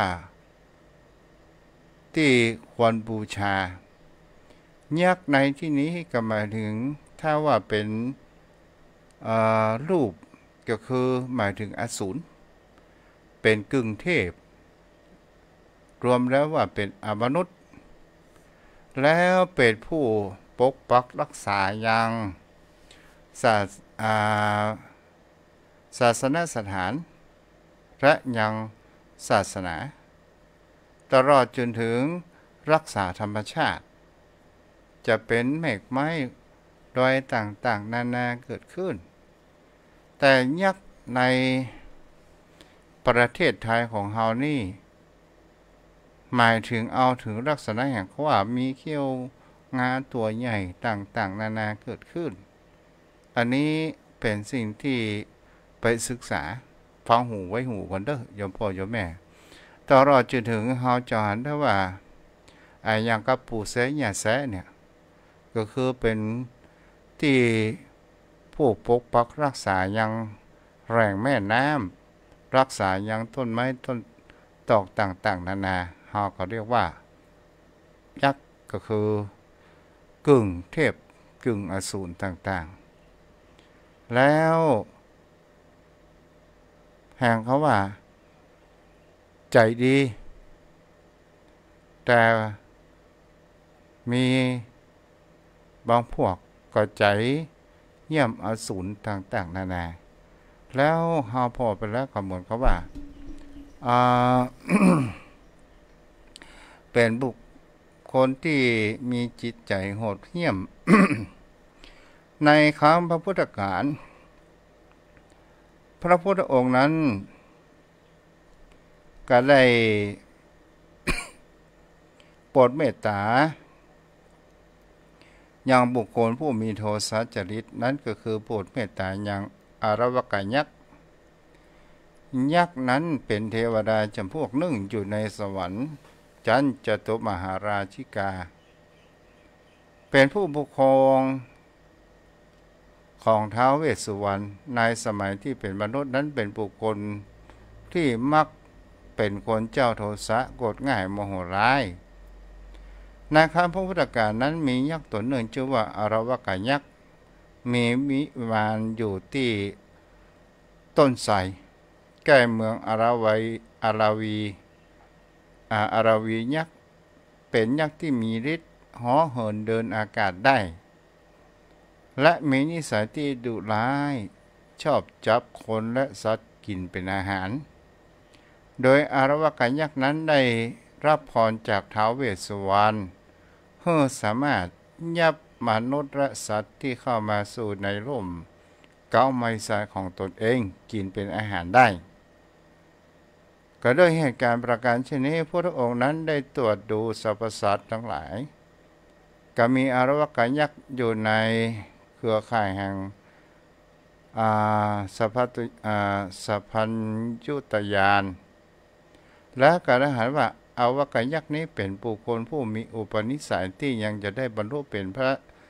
ที่ควรบูชายักษ์ในที่นี้ก็หมายถึงถ้าว่าเป็นรูปก็คือหมายถึงอสูรเป็นกึ่งเทพรวมแล้วว่าเป็นมนุษย์แล้วเป็นผู้ปกปักรักษายังศาสนสถานและยังศาสนาตลอดจนถึงรักษาธรรมชาติจะเป็นเมฆไม้ดอยต่างๆนานาเกิดขึ้นแต่ยักษ์ในประเทศไทยของเฮานี่หมายถึงเอาถึงลักษณะแห่งว่ามีเขี้ยวงาตัวใหญ่ต่างๆนานาเกิดขึ้นอันนี้เป็นสิ่งที่ไปศึกษาฟังหูไว้หูกันเด้อโยมพ่อโยมแม่ตลอดจนถึงเฮาจะเห็นได้ว่าอย่างกับปู่แสะย่าแสะเนี่ยก็คือเป็นที่ผู้ปกปักรักษายังแหล่งแม่น้ำรักษายังต้นไม้ต้นตอกต่างๆนานาเฮาก็เรียกว่ายักษ์ก็คือกึ่งเทพกึ่งอสูรต่างๆแล้วแห่งเขาว่าใจดีแต่มีบางพวกก็ใจเยี่ยมอสูรต่างๆนานาแล้วเฮาพอไปแล้วก็เหมือนเขาว่า เป็นบุคคลที่มีจิตใจโหดเหี้ยม ในครั้งพระพุทธกาลพระพุทธองค์นั้นก็ได้ โปรดเมตตาอย่างบุคคลผู้มีโทสะจริตนั้นก็คือโปรดเมตตาอย่างอารวกยักษ์ยักษ์นั้นเป็นเทวดาจำพวกหนึ่งอยู่ในสวรรค์จันจตุมหาราชิกาเป็นผู้ปกครองของท้าวเวสสุวรรณในสมัยที่เป็นมนุษย์นั้นเป็นบุคคลที่มักเป็นคนเจ้าโทสะโกรธง่ายโมโหร้ายในครั้งพระพุทธกาลนั้นมียักษ์ตนหนึ่งชื่อว่าอารวกยักษ์มีวิมานอยู่ที่ต้นไทรใกล้เมืองอาราวียักษ์เป็นยักษ์ที่มีฤทธิ์ห่อเหินเดินอากาศได้และมีนิสัยที่ดุร้ายชอบจับคนและสัตว์กินเป็นอาหารโดยอารวกยักษ์นั้นได้รับพรจากท้าวเวสสุวรรณเพื่อสามารถยับมนุษย์และสัตว์ที่เข้ามาสู่ในร่มเก้าไม้สายของตนเองกินเป็นอาหารได้ก็ด้วยเหตุการณ์ประการเช่นนี้พระองค์นั้นได้ตรวจดูสรรพสัตว์ทั้งหลายก็มีอารวกยักษ์อยู่ในเครือข่ายแห่งสัพพัญญุตยานและการหันว่าอารวกยักษ์นี้เป็นบุคคลผู้มีอุปนิสัยที่ยังจะได้บรรลุเป็นพระ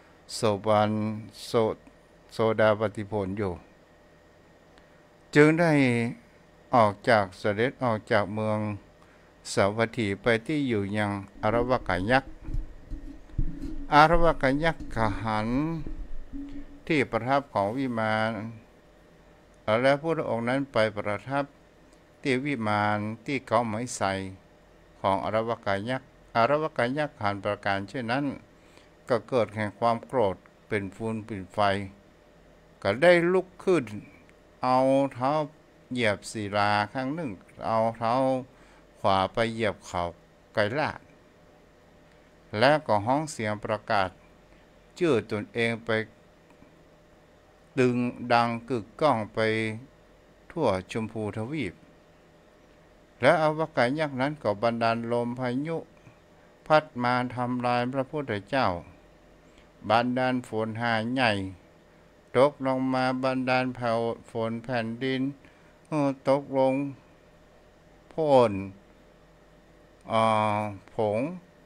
โสดาปัตติผลอยู่จึงได้เสด็จออกจากเมืองสาวัตถีไปที่อยู่ยังอารวกยักษ์อารวกยักษ์ขหันที่ประทับของวิมานและพระองค์นั้นไปประทับที่วิมานที่เก้าไม้ไทรของอารวกยักษ์อารวกยักษ์หันประการเช่นนั้นก็เกิดแห่งความโกรธเป็นฟืนเป็นไฟก็ได้ลุกขึ้นเอาเท้าเหยียบศิลาข้างหนึ่งเอาเท้าขวาไปเหยียบเขาไกลาดและก็ห้องเสียงประกาศชื่อตนเองไปดึงดังกึกก้องไปทั่วชมพูทวีปและอวกยักษ์นั้นก็บันดาลลมพายุพัดมาทำลายพระพุทธเจ้าบันดาลฝนหาใหญ่ตกลงมาบันดาลฝนแผ่นดินตกลงโพ่นผง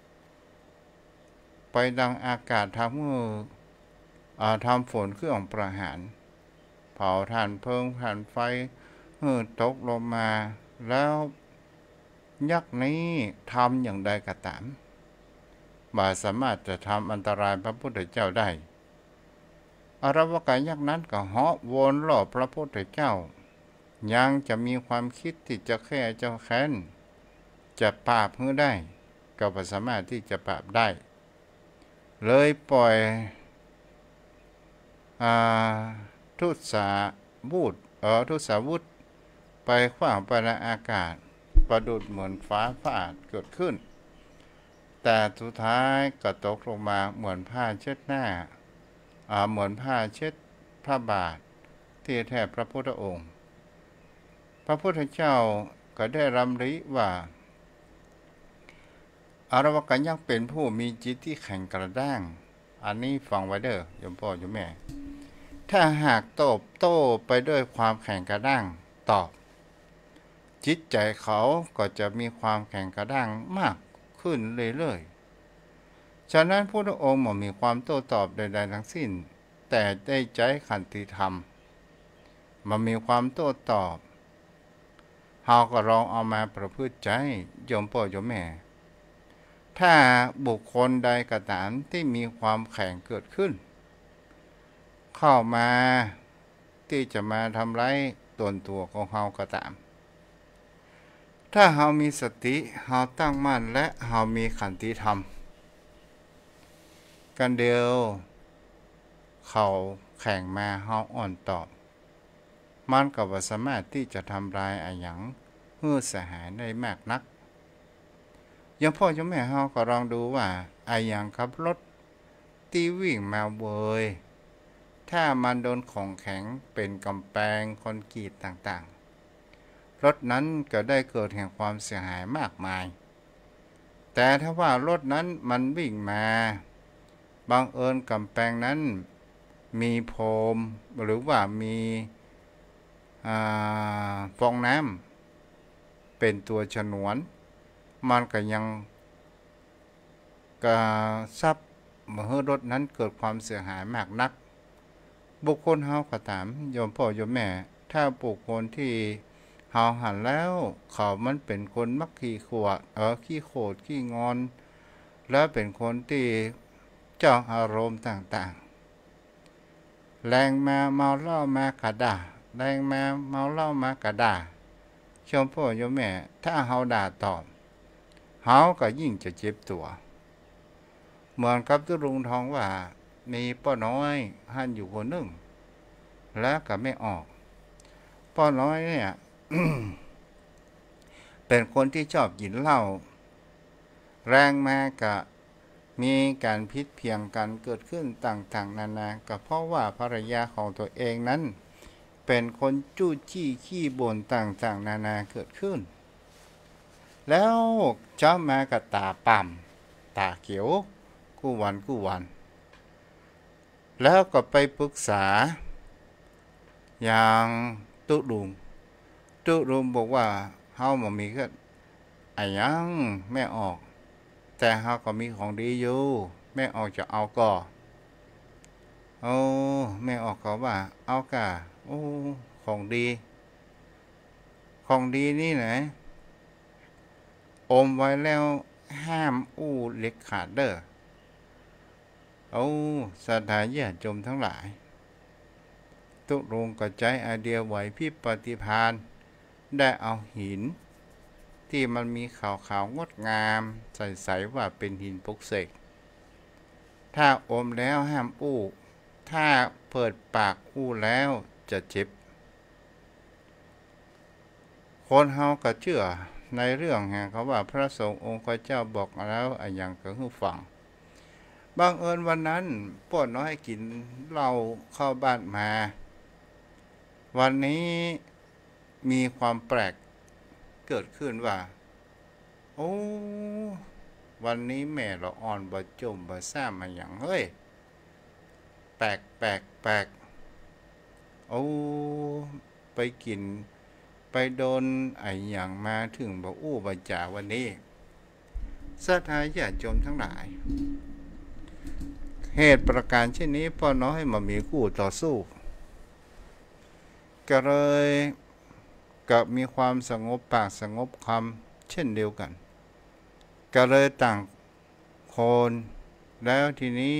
ไปดังอากาศทำฝนเครื่องประหารเผาถ่านเพลิงถ่านไฟตกลงมาแล้วยักษ์นี้ทำอย่างใดก็ตามบ่สามารถจะทำอันตรายพระพุทธเจ้าได้อารวกยักษ์นั้นก็เหาะวนรอบพระพุทธเจ้ายังจะมีความคิดที่จะแค่เจ้าแค้นจะปราบเพื่อได้ก็บ่สามารถที่จะปราบได้เลยปล่อยทุสาวุธไปขว้างไปในอากาศประดุจเหมือนฟ้าผ่าเกิดขึ้นแต่สุดท้ายก็ตกลงมาเหมือนผ้าเช็ดหน้าเหมือนผ้าเช็ดพระบาทที่แท้พระพุทธองค์พระพุทธเจ้าก็ได้รำลึกว่าอรวกันยังเป็นผู้มีจิตที่แข็งกระด้างอันนี้ฟังไว้เด้อโยมพ่อโยมแม่ถ้าหากโต้ไปด้วยความแข็งกระด้างตอบจิตใจเขาก็จะมีความแข็งกระด้างมากขึ้นเรื่อยๆฉะนั้นพระองค์มีความโต้ตอบใดๆทั้งสิ้นแต่ได้ใจขันติธรรมมันมีความโต้ตอบเฮาก็ลองเอามาประพฤติใจโยมพ่อโยมแม่ถ้าบุคคลใดก็ตามที่มีความแข็งเกิดขึ้นเข้ามาที่จะมาทำร้ายตัวของเฮาก็ตามถ้าเฮามีสติเฮาตั้งมั่นและเฮามีขันติธรรมกันเดียวเขาแข่งมาเฮาอ่อนตอบมันก็บ่สามารถที่จะทำลายอะหยังให้เสียหายได้มากนักอย่างพ่ออย่างแม่เฮาก็ลองดูว่าอะหยังขับรถที่วิ่งมาเวยถ้ามันโดนของแข็งเป็นกำแพงคอนกรีตต่างๆรถนั้นก็ได้เกิดแห่งความเสียหายมากมายแต่ถ้าว่ารถนั้นมันวิ่งมาบังเอิญกำแพงนั้นมีโพรมหรือว่ามีฟองน้ำเป็นตัวฉนวนมันก็ยังซับเมื่อรถนั้นเกิดความเสียหายมากนักบุคคลเฮาก็ตามโยมพ่อโยมแม่ถ้าบุคคลที่เฮาหันแล้วเขามันเป็นคนมักขี้ขวดขี้โขดขี้งอนแล้วเป็นคนที่เจ้าอารมณ์ต่างๆแรงมาเมาเหล้ามากระด่าแรงมาเมาเหล้ามากระด่าโยมพ่อโยมแม่ถ้าเฮาด่าตอบเฮาก็ยิ่งจะเจ็บตัวเหมือนกับตุลุงทองว่ามีป้าน้อยหันอยู่คนหนึ่งแล้วก็ไม่ออกป้าน้อยเนี่ย เป็นคนที่ชอบกินเหล้าแรงมาก็มีการพิษเพียงกันเกิดขึ้นต่างๆนานาก็เพราะว่าภรรยาของตัวเองนั้นเป็นคนจู้จี้ขี้บ่นต่างๆนานาเกิดขึ้นแล้วเจ้ามากับตาป่ำตาเขียวกู้วันแล้วก็ไปปรึกษาอย่างตุลุงบอกว่าเฮาบ่มีก็อะหยังแม่ออกแต่เฮาก็มีของดีอยู่แม่ออกจะเอาก็แม่ออกก็ว่าเอากะของดีนี่ไหนอมไว้แล้วห้ามเล็กขาดเด้อสถานญาติโยมทั้งหลายตุลุงก็ใจไอเดียไหวพริบปฏิภาณได้เอาหินที่มันมีขาวๆงดงามใสๆว่าเป็นหินปลุกเสกถ้าอมแล้วห้ามถ้าเปิดปากแล้วจะเจ็บคนเฮาก็เชื่อในเรื่องแห่งเขาว่าพระสงฆ์องค์เจ้าบอกแล้วอะหยังก็คือฟังบังเอิญวันนั้นป้าน้อยกินเหล้าเข้าบ้านมาวันนี้มีความแปลกเกิดขึ้นว่าวันนี้แม่เราอ่อนบ่จมบ่ซ่ามาอย่างเฮ้ยแปลกไปกินไปโดนไอ้อย่างมาถึงบ่บ่จ่าวันนี้ศรัทธาญาติโยมทั้งหลายเหตุประการเช่นนี้พ่อน้อยมามีคู่ต่อสู้ก็เลยกับมีความสงบปากสงบคำเช่นเดียวกันก็เลยต่างคนแล้วทีนี้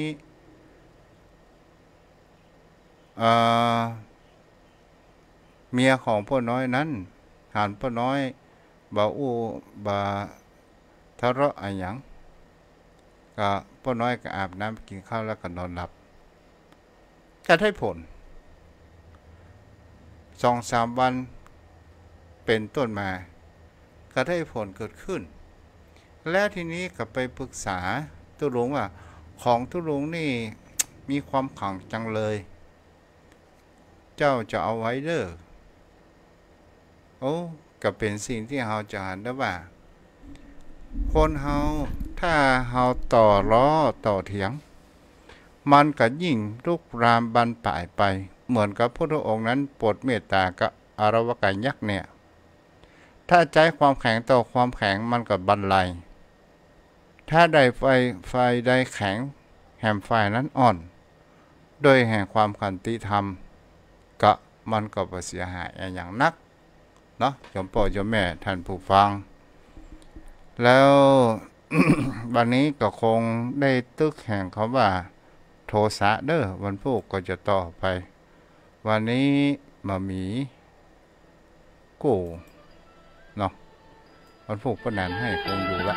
เมียของพ่อน้อยนั้นหันพ่อน้อยบ่ทะเลาะอะไรอย่างก็พ่อน้อยก็อาบน้ำกินข้าวแล้วก็นอนหลับก็ได้ผล 2-3 วันเป็นต้นมาก็ได้ผลเกิดขึ้นและทีนี้ก็ไปปรึกษาตุลุงว่าของตุลุงนี่มีความขลังจังเลยเจ้าจะเอาไว้เด้อโอ้ก็เป็นสิ่งที่เราจะหันได้ว่าคนเฮาถ้าเฮาต่อล้อต่อเถียงมันก็ยิ่งลุกรามบันปลายไปเหมือนกับพระองค์นั้นโปรดเมตตากับอารวกายยักษ์เนี่ยถ้าใจความแข็งต่อความแข็งมันก็บรรลัยถ้าได้ไฟได้แข็งแห่งไฟนั้นอ่อนโดยแห่งความขันติธรรมก็มันก็บ่เสียหายอย่างนักเนาะโยมพ่อโยมแม่ท่านผู้ฟังแล้ว วันนี้ก็คงได้ตึกแห่งเขาว่าโทสะเด้อวันพุธก็จะต่อไปวันนี้มามีกูเนาะวันพุธปนันให้คงอยู่ละ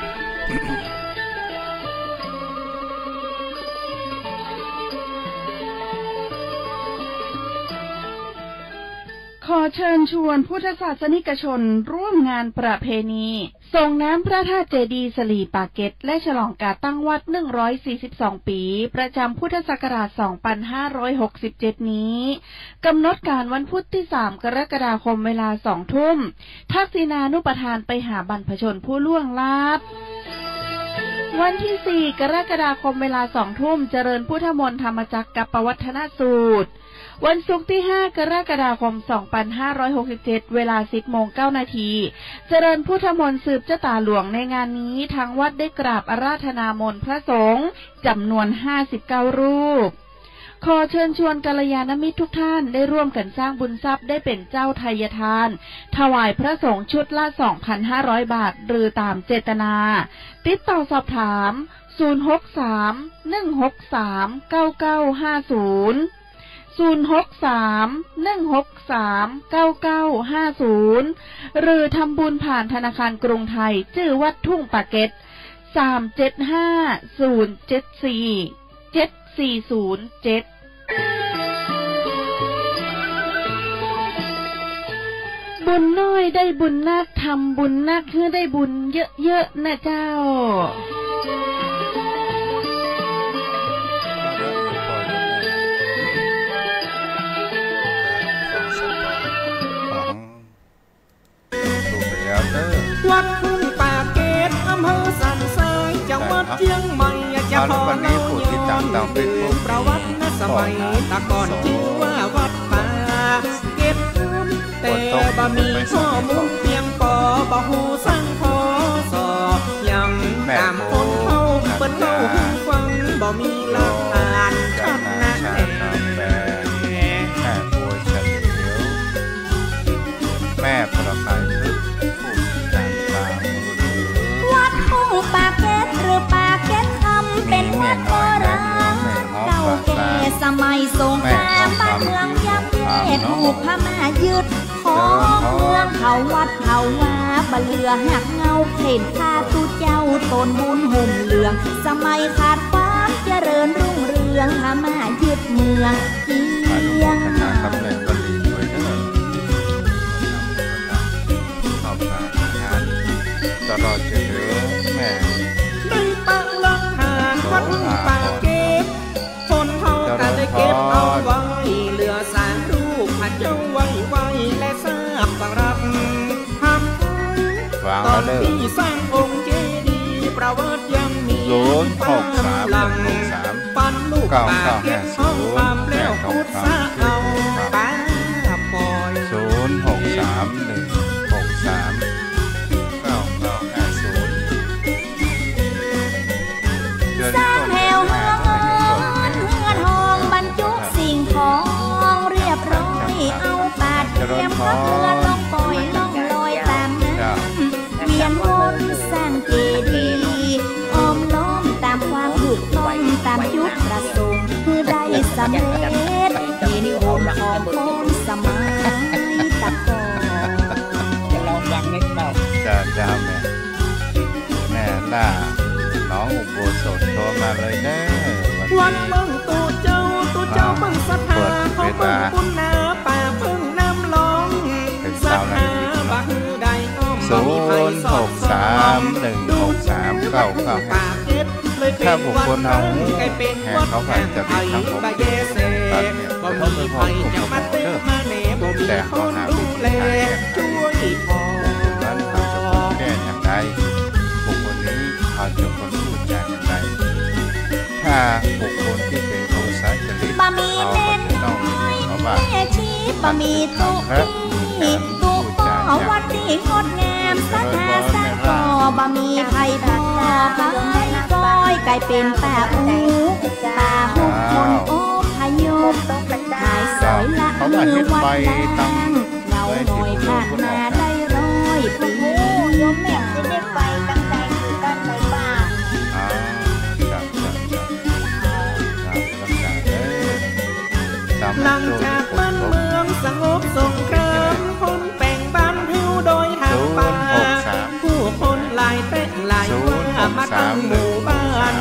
ขอเชิญชวนพุทธศาสนิกชนร่วมงานประเพณีส่งน้ำพระธาตุเจดีย์สลีปาเก็ตและฉลองการตั้งวัด142ปีประจำพุทธศักราช2567นี้กำหนดการวันพุธที่3กรกฎาคมเวลา 20:00 น.ทักษิณานุปทานไปหาบรรพชนผู้ล่วงลับวันที่4กรกฎาคมเวลา 20:00 น.เจริญพุทธมนต์ธรรมจักรกับปวัฒนสูตรวันศุกร์ที่5กรกฎาคม2567เวลา 10:09 น.เจริญพุทธมนต์สืบเจ้าตาหลวงในงานนี้ทางวัดได้กราบอาราธนามนต์พระสงฆ์จำนวน59รูปขอเชิญชวนกัลยาณมิตรทุกท่านได้ร่วมกันสร้างบุญทรัพย์ได้เป็นเจ้าไทยทานถวายพระสงฆ์ชุดละ 2,500 บาทหรือตามเจตนาติดต่อสอบถาม063-163-9950 063-163-9950 หรือทำบุญผ่านธนาคารกรุงไทยชื่อวัดทุ่งปาเก็ต375-074-7407บุญน้อยได้บุญนักทำบุญนักคือได้บุญเยอะๆนะเจ้าวัดทุ่งปาเกตอำเภอสันทรายจังหวัดเชียงใหม่จะพอเล่าย้อนถึงประวัติณสมัยตะก่อนชื่อว่าวัดป่าเก็บแต่บ่มีข้อมูลเพียงพอบ่ฮู้สั่งพอสอยังตามคนเฮาเปิ้นเล่าให้ฟังบ่มีหลักฐานชัดแน่แม่ประภัยทึกวัดทุ่งปาเก็ตหรือปาเก็ตคำเป็นวัดโบราณเก่าแก่สมัยสงครามบ้านเมืองย่ำแย่ถูกพม่ายึดของเมืองเขาวัดเขาว่าบะเลือหักเงาเห็นข้าตุเจ้าตนบุญห่มเหลืองสมัยขาดความเจริญรุ่งเรืองพม่ายึดเมืองเพียงตลอดจะเหลือแม่ได้ตั้งหลักฐานวัดปาเก็บคนเฮาก็ได้เก็บเอาไว้เหลือสร้างรูปพระเจ้าไว้และทราบประวัติทำตอนที่สร้างองค์เจดีย์ประวัติยังมีปั้นลูกปาเก็บห้องความแล้วพุทธะเอาป้าปอยสร้างแถวเฮือนทองบรรจุสิ่งของเรียบร้อยเอาปาดเตรียมพระเรือลงปล่อยล่องลอยตามน้ำเวียนวนสร้างเจดีย์อ้อมล้อมตามความถูกต้องตามจุดประสงค์คือได้สำเร็จเห็นโอนของคนสมัยตะก่อนจะลองดังนิดเดียวจะแม่ล่าน้องอุโบสถโทรมาเลยเด้อวันเบิ่งตัวเจ้าเบิ่งศรัทธาเขาเบิ่งปุณณาป่าเพิ่งน้ำลองศรัทธาบ่ฮือใดอ้อมบ่มีไผสอบ 063-163-9955ถ้าบุคคลเอาแห่เขาไปจะมีทั้ง6 บ่มีใครจะมาเต้นมาเน่บ่มีคนดูแลช่วยพอนั้นเขาจะคนแก้อย่างไรบุคคลนี้เขาจะคนพูดจาอย่างไรถ้าบุคคลที่เป็นโอสาจริตเขาจะต้องเขาว่าบะหมี่ตุกตุกก็วัดที่งดงามสักหาสักก็บะหมี่ไผ่พอไก่ก้อยไก่เป็นป่าอูป่าหุบคนโอ้พยมขายสอยละเมื่อวันดังเงาหน่อยผ่านมาได้100 ปีโยมแม่จะได้ไปตั้งใจคือกันในบ้านหลังจากบ้านเมืองสงบสงครามคนแป่งบ้านหิวโดยทางป่าผู้คนหลายเต้นหลายว่ามาตั้งหมู่บ้าน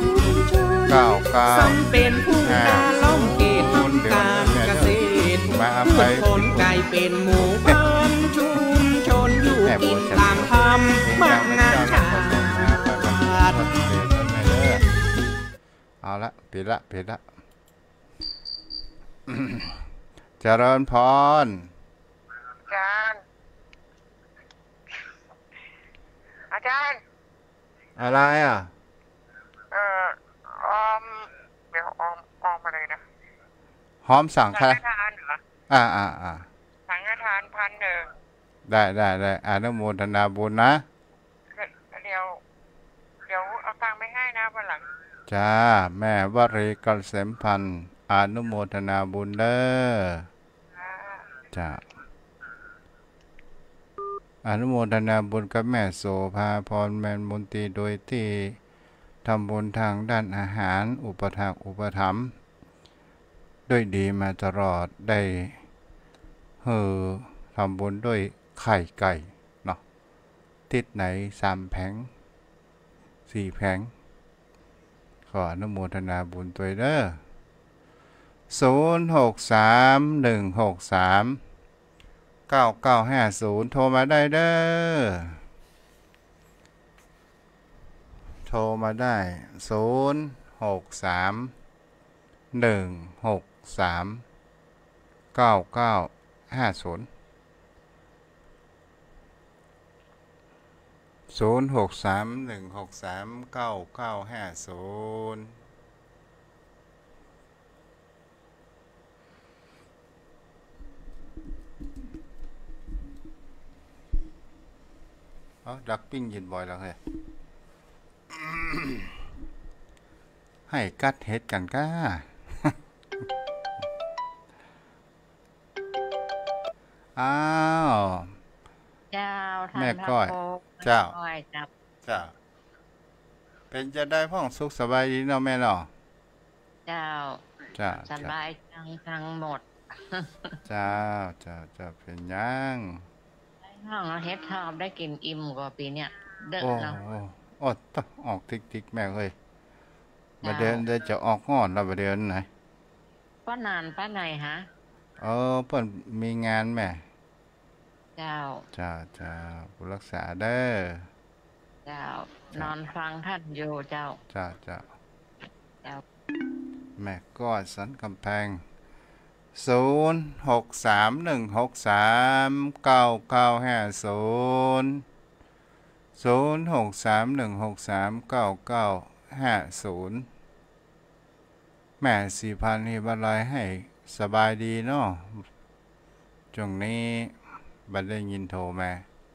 ซ้ำเป็นผู้การล้อมเกตทำการเกษตรพืชผลกลายเป็นหมู่บ้านชุมชนอยู่กินตามธรรมมากงานชาติเอาละปิดละเจริญพรอาจารย์อะไรอ่ะเดี๋ยวออมอะไรนะหอมสั่งค่ะสังฆทานเหรอสังฆทาน1,000 ได้อนุโมทนาบุญนะเดี๋ยวเอาตังค์ไปให้นะวันหลังจ้าแม่วรีกเกษมพันธ์อนุโมทนาบุญเด้อจ้าอนุโมทนาบุญกับแม่โสภาพรแมนมนตรีโดยที่ทำบุญทางด้านอาหารอุปถัมภ์ด้วยดีมาตลอดได้ทำบุญด้วยไข่ไก่เนาะทิศไหน3 แผง 4 แผงขออนุโมทนาบุญตัวเด้อ0631639950โทรมาได้เด้อโทรมาได้0631639950 0631639950ดักปิ้งยินบ่อยแล้วเฮ้ย ให้กัดเฮ็ดกันก้า อ้าวเจ้าแม่ก้อยเจ้าเป็นจะได้พ่องสุขสบายดีเนาะแม่เนาะเจ้าสบายทั้งหมดเจ้าเป็นยังห้องเฮ็ดทอบได้กินอิ่มกว่าปีเนี้ยเด้อเนาะต้องออกติ๊กแม่เอ้ยมาเดินได้จะออกงอนแล้วมาเดินไหนป้านานป้าไหนฮะเพิ่นมีงานแม่เจ้าผู้รักษาเด้อเจ้านอนฟังท่านอยู่เจ้าแม่ก้อยสันกำแพง0631639950 แม่4,000ที่บัดลอยให้สบายดีเนาะจงนี้บัดได้ยินโทรมา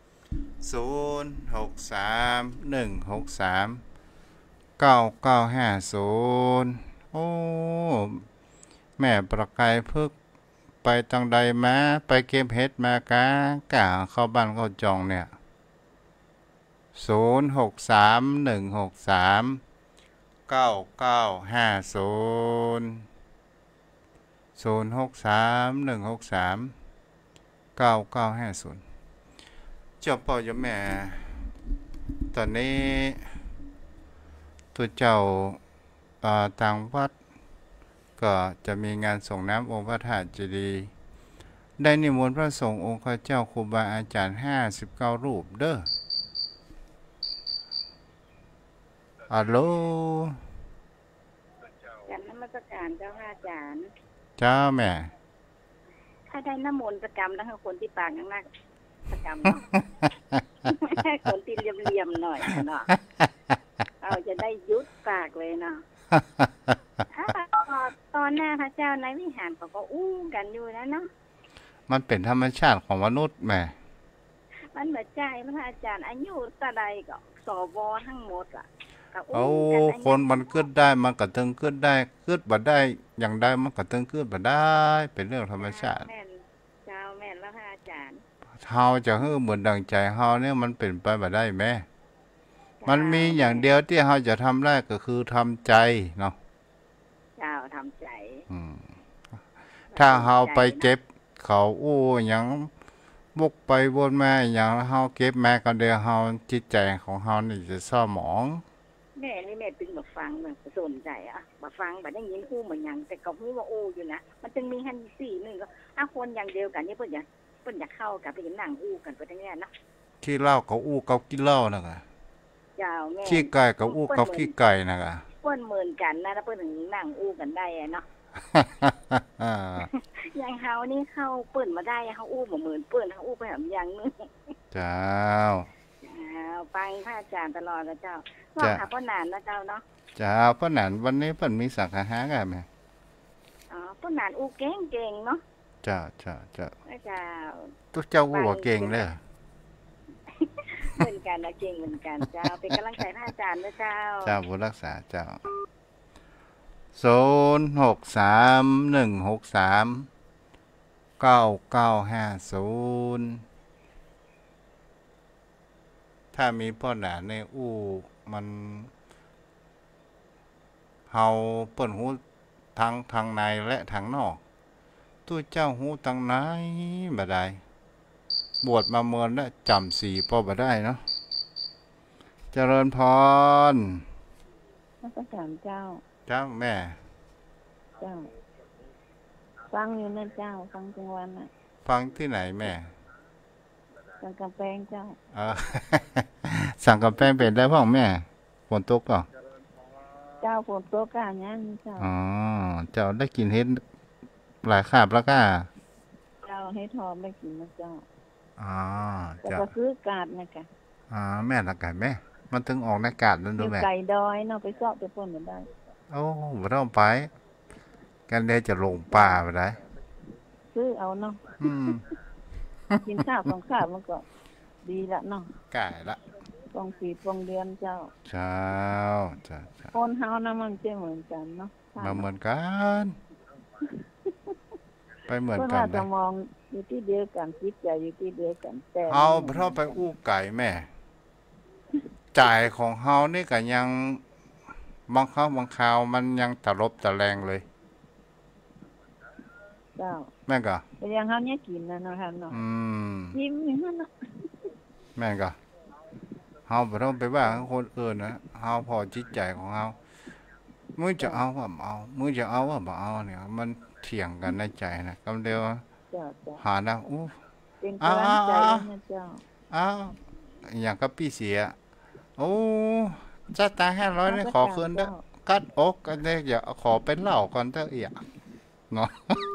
0631639950โอ้แม่ประกายพึกไปตังใดมาไปเก็บเห็ดมากะเข้าบ้านเข้าจองเนี่ย0631639950เจ้าพ่อเจ้าแม่ตอนนี้ตัวเจ้าต่างวัดก็จะมีงานส่งน้ำองค์พระธาตุเจดีย์ได้นิมนต์พระสงฆ์องค์ข้าเจ้าครูบาอาจารย์59 รูปเด้อฮัลโหลนมัสการเจ้าค่ะอาจารย์เจ้าแม่ถ้าได้น้ำมนต์ประจำแล้วคนที่ปากยังนักประจำเนาะคนที่เลี่ยมๆหน่อยเนาะเราจะได้ยุดปากเลยเนาะตอนหน้าพระเจ้าในวิหารเขาก็อู้กันอยู่นะเนาะมันเป็นธรรมชาติของมนุษย์แม่มันเหมือนใจพระอาจารย์อายุตะใดก็สวทั้งหมดอ่ะเอาคนมันเกิดได้มันก็ตึงเกิดได้เกิดบ่ได้อย่างใดมันก็ตึงเกิดบ่ได้เป็นเรื่องธรรมชาติแม่นเจ้าแม่นแล้วพระอาจารย์เฮาจะให้เหมือนดังใจเฮาเนี่ยมันเป็นไปบ่ได้แม่มันมีอย่างเดียวที่เฮาจะทำได้ก็คือทำใจเนาะเจ้าทำใจถ้าเฮาไปเก็บเขาอู้หยังวกไปวนมาอย่างเฮาเก็บแม่ก็เดียวเฮาจิตใจของเฮานี่จะเศร้าหมองแม่นี่แม่ตึงมาฟังแบบสนใจอ่ะมาฟังแบบได้ยินอู้เหมือนยังแต่ก็พูดว่าอู้อยู่นะมันจึงมีฮันสี่หนึ่งก็คนอย่างเดียวกันนี่เพิ่นอยากเข้ากันไปนั่งอู้กันไปทั้งนี้นะขี้เหล้าก็อู้กับกินเหล้านะกะเจ้าแม่ขี้ไก่ก็อู้กับขี้ไก่นะกะเพิ่นเหมือนกันนะแล้วเพิ่นถึงนั่งอู้กันได้เนาะอย่างเฮานี่เข้าเปิ้นมาได้เฮาอู้บ่เหมือนเปิ้นเฮาอู้ไปแบบอย่างนึงเจ้าฟังพระอาจารย์ตลอดนะเจ้าว่าหาพ่อนานนะเจ้าเนาะเจ้าพ่อนานวันนี้เพิ่นมีสักหากันมั้ยพ่อนานอู้เก่งๆเนาะเจ้าเจ้าตุ๊เจ้าอู้เก่งเด้อเหมือนกันนะเก่งเหมือนกันเจ้าเป็นกำลังใจพระอาจารย์นะเจ้าเจ้าผู้รักษาเจ้า0631639950ถ้ามีพ่อหนาในอู้มันเฮาเปิ้นหูทางในและทางนอกตู้เจ้าหูทางในบ่ได้บวชมาเมินแล้วจำสีพอบ่ได้เนาะเจริญพรพระอาจารย์เจ้าเจ้าแม่เจ้าฟังอยู่นะเจ้าฟังกลางวันน่ะฟังที่ไหนแม่สังกำแพงเจ้าสังกำแพงเป็นได้พ่อแม่ฝนตกก็เจ้าฝนตกกะงั้นเจ้าเจ้าได้กินเฮ็ดหลายคาบแล้วก็เจ้าให้ทอมได้กินนะเจ้าเจ้าก็ซื้อกาดนะกะแม่ละกาดแม่มันถึงออกในกาดนั่นดูแม่ไก่ดอยเนาะไปเซาะไปพ่นบ่ได้โอ้บ่ต้องไปกันได้จะลงป่าบ่ได้ซื้อเอาเนาะกินข้าวของข้าวมันก็ดีละเนาะไก่ละปองปีปองเดือนเจ้าจ้าคนเฮานะมันจะเหมือนกันเนาะมาเหมือนกันไปเหมือนกันจะมองอยู่ที่เดียวกันคิดใจอยู่ที่เดียวกันแต่เอาเพราะไปอู้ไก่แม่จ่ายของเฮานี่ก็ยังบางคราวมันยังตลบตะแรงเลยเจ้าแม่ก็แต่ยังเฮาเนี่ยกินนะเนาะครับเนาะยิ้มอย่างนั้นน่ะแม่ก็เฮาบ่ต้องไปว่าคนอื่นนะเฮาพอจิตใจของเฮามึงจะเอาว่าบ่เอามึงจะเอาว่าบ่เอาเนี่ยมันเถียงกันในใจนะคำเดียวหานะอู้เป็นกำลังใจนะเจ้าอย่างกับพี่เสียโอ้จะตาย500นี่ขอคืนเด้อกัดอกกันได้อย่าขอเป็นเหล้าก่อนเด้ออีกเนาะ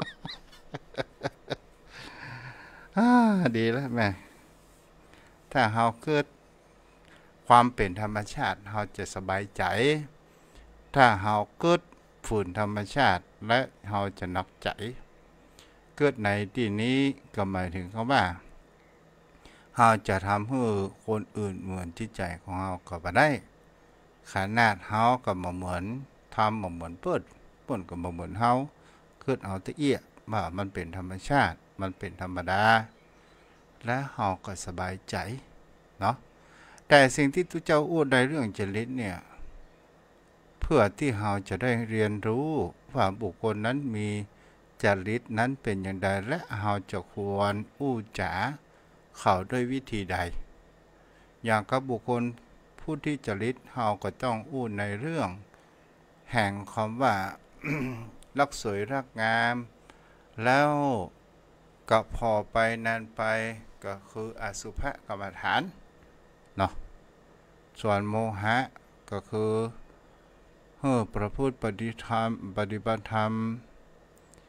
ดีแล้วแม่ถ้าเฮาเกิดความเป็นธรรมชาติเฮาจะสบายใจถ้าเฮาเกิดฝืนธรรมชาติและเฮาจะหนักใจเกิดในที่นี้ก็หมายถึงคำว่าเฮาจะทำให้คนอื่นเหมือนที่ใจของเฮาก็บ่ได้ขนาดเฮาก็บ่เหมือนทำบ่เหมือนเปิ้นก็บ่เหมือนเฮาเกิดเอาแต่เอี้ยว่ามันเป็นธรรมชาติมันเป็นธรรมดาและเฮาก็สบายใจเนาะแต่สิ่งที่ทุกเจ้าอู้ในเรื่องจริตเนี่ยเพื่อที่เฮาจะได้เรียนรู้ว่าบุคคลนั้นมีจริตนั้นเป็นอย่างใดและเฮาจะควรอู้จ๋าเข้าด้วยวิธีใดอย่างกับบุคคลผู้ที่จริตเฮาก็ต้องอู้ในเรื่องแห่งคำว่า รักสวยรักงามแล้วก็พอไปนานไปก็คืออสุภกรรมฐานเนาะส่วนโมหะก็คือประพฤติปฏิบัติธรรม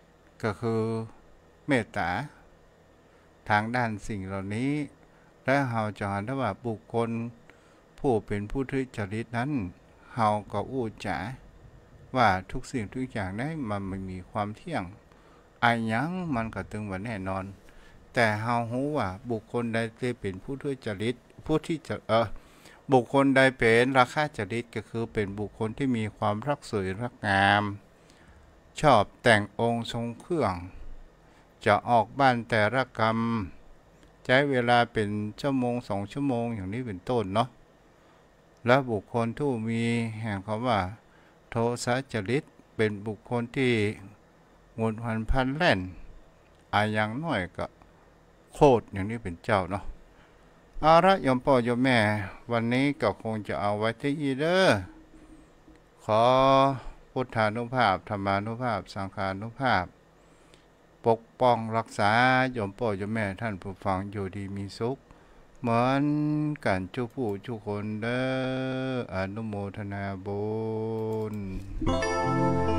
ก็คือเมตตาทางด้านสิ่งเหล่านี้และเฮาจะเห็นได้ว่าบุคคลผู้เป็นผู้ทุจริตนั้นเฮาก็อู้จ๋าว่าทุกสิ่งทุกอย่างนั้นมันไม่มีความเที่ยงอายังมันก็ตึงว่าแน่นอนแต่เฮารู้ว่าบุคคลใดที่เป็นผู้ทุจริตผู้ที่จะบุคคลใดเป็นราคะจริตก็คือเป็นบุคคลที่มีความรักสวยรักงามชอบแต่งองค์ทรงเครื่องจะออกบ้านแต่ละกรรมใช้เวลาเป็นชั่วโมง2 ชั่วโมงอย่างนี้เป็นต้นเนาะและบุคคลที่มีแห่งคำว่าโทสะจริตเป็นบุคคลที่งุนหันพันแล่นอายังน้อยก็โคตรอย่างนี้เป็นเจ้าเนาะเอาละโยมพ่อโยมแม่วันนี้ก็คงจะเอาไว้ที่อีเด้อขอพุทธานุภาพธรรมานุภาพสังฆานุภาพปกป้องรักษาโยมพ่อโยมแม่ท่านผู้ฟังอยู่ดีมีสุขเหมือนกันทุกผู้ทุกคนเด้ออนุโมทนาบุญ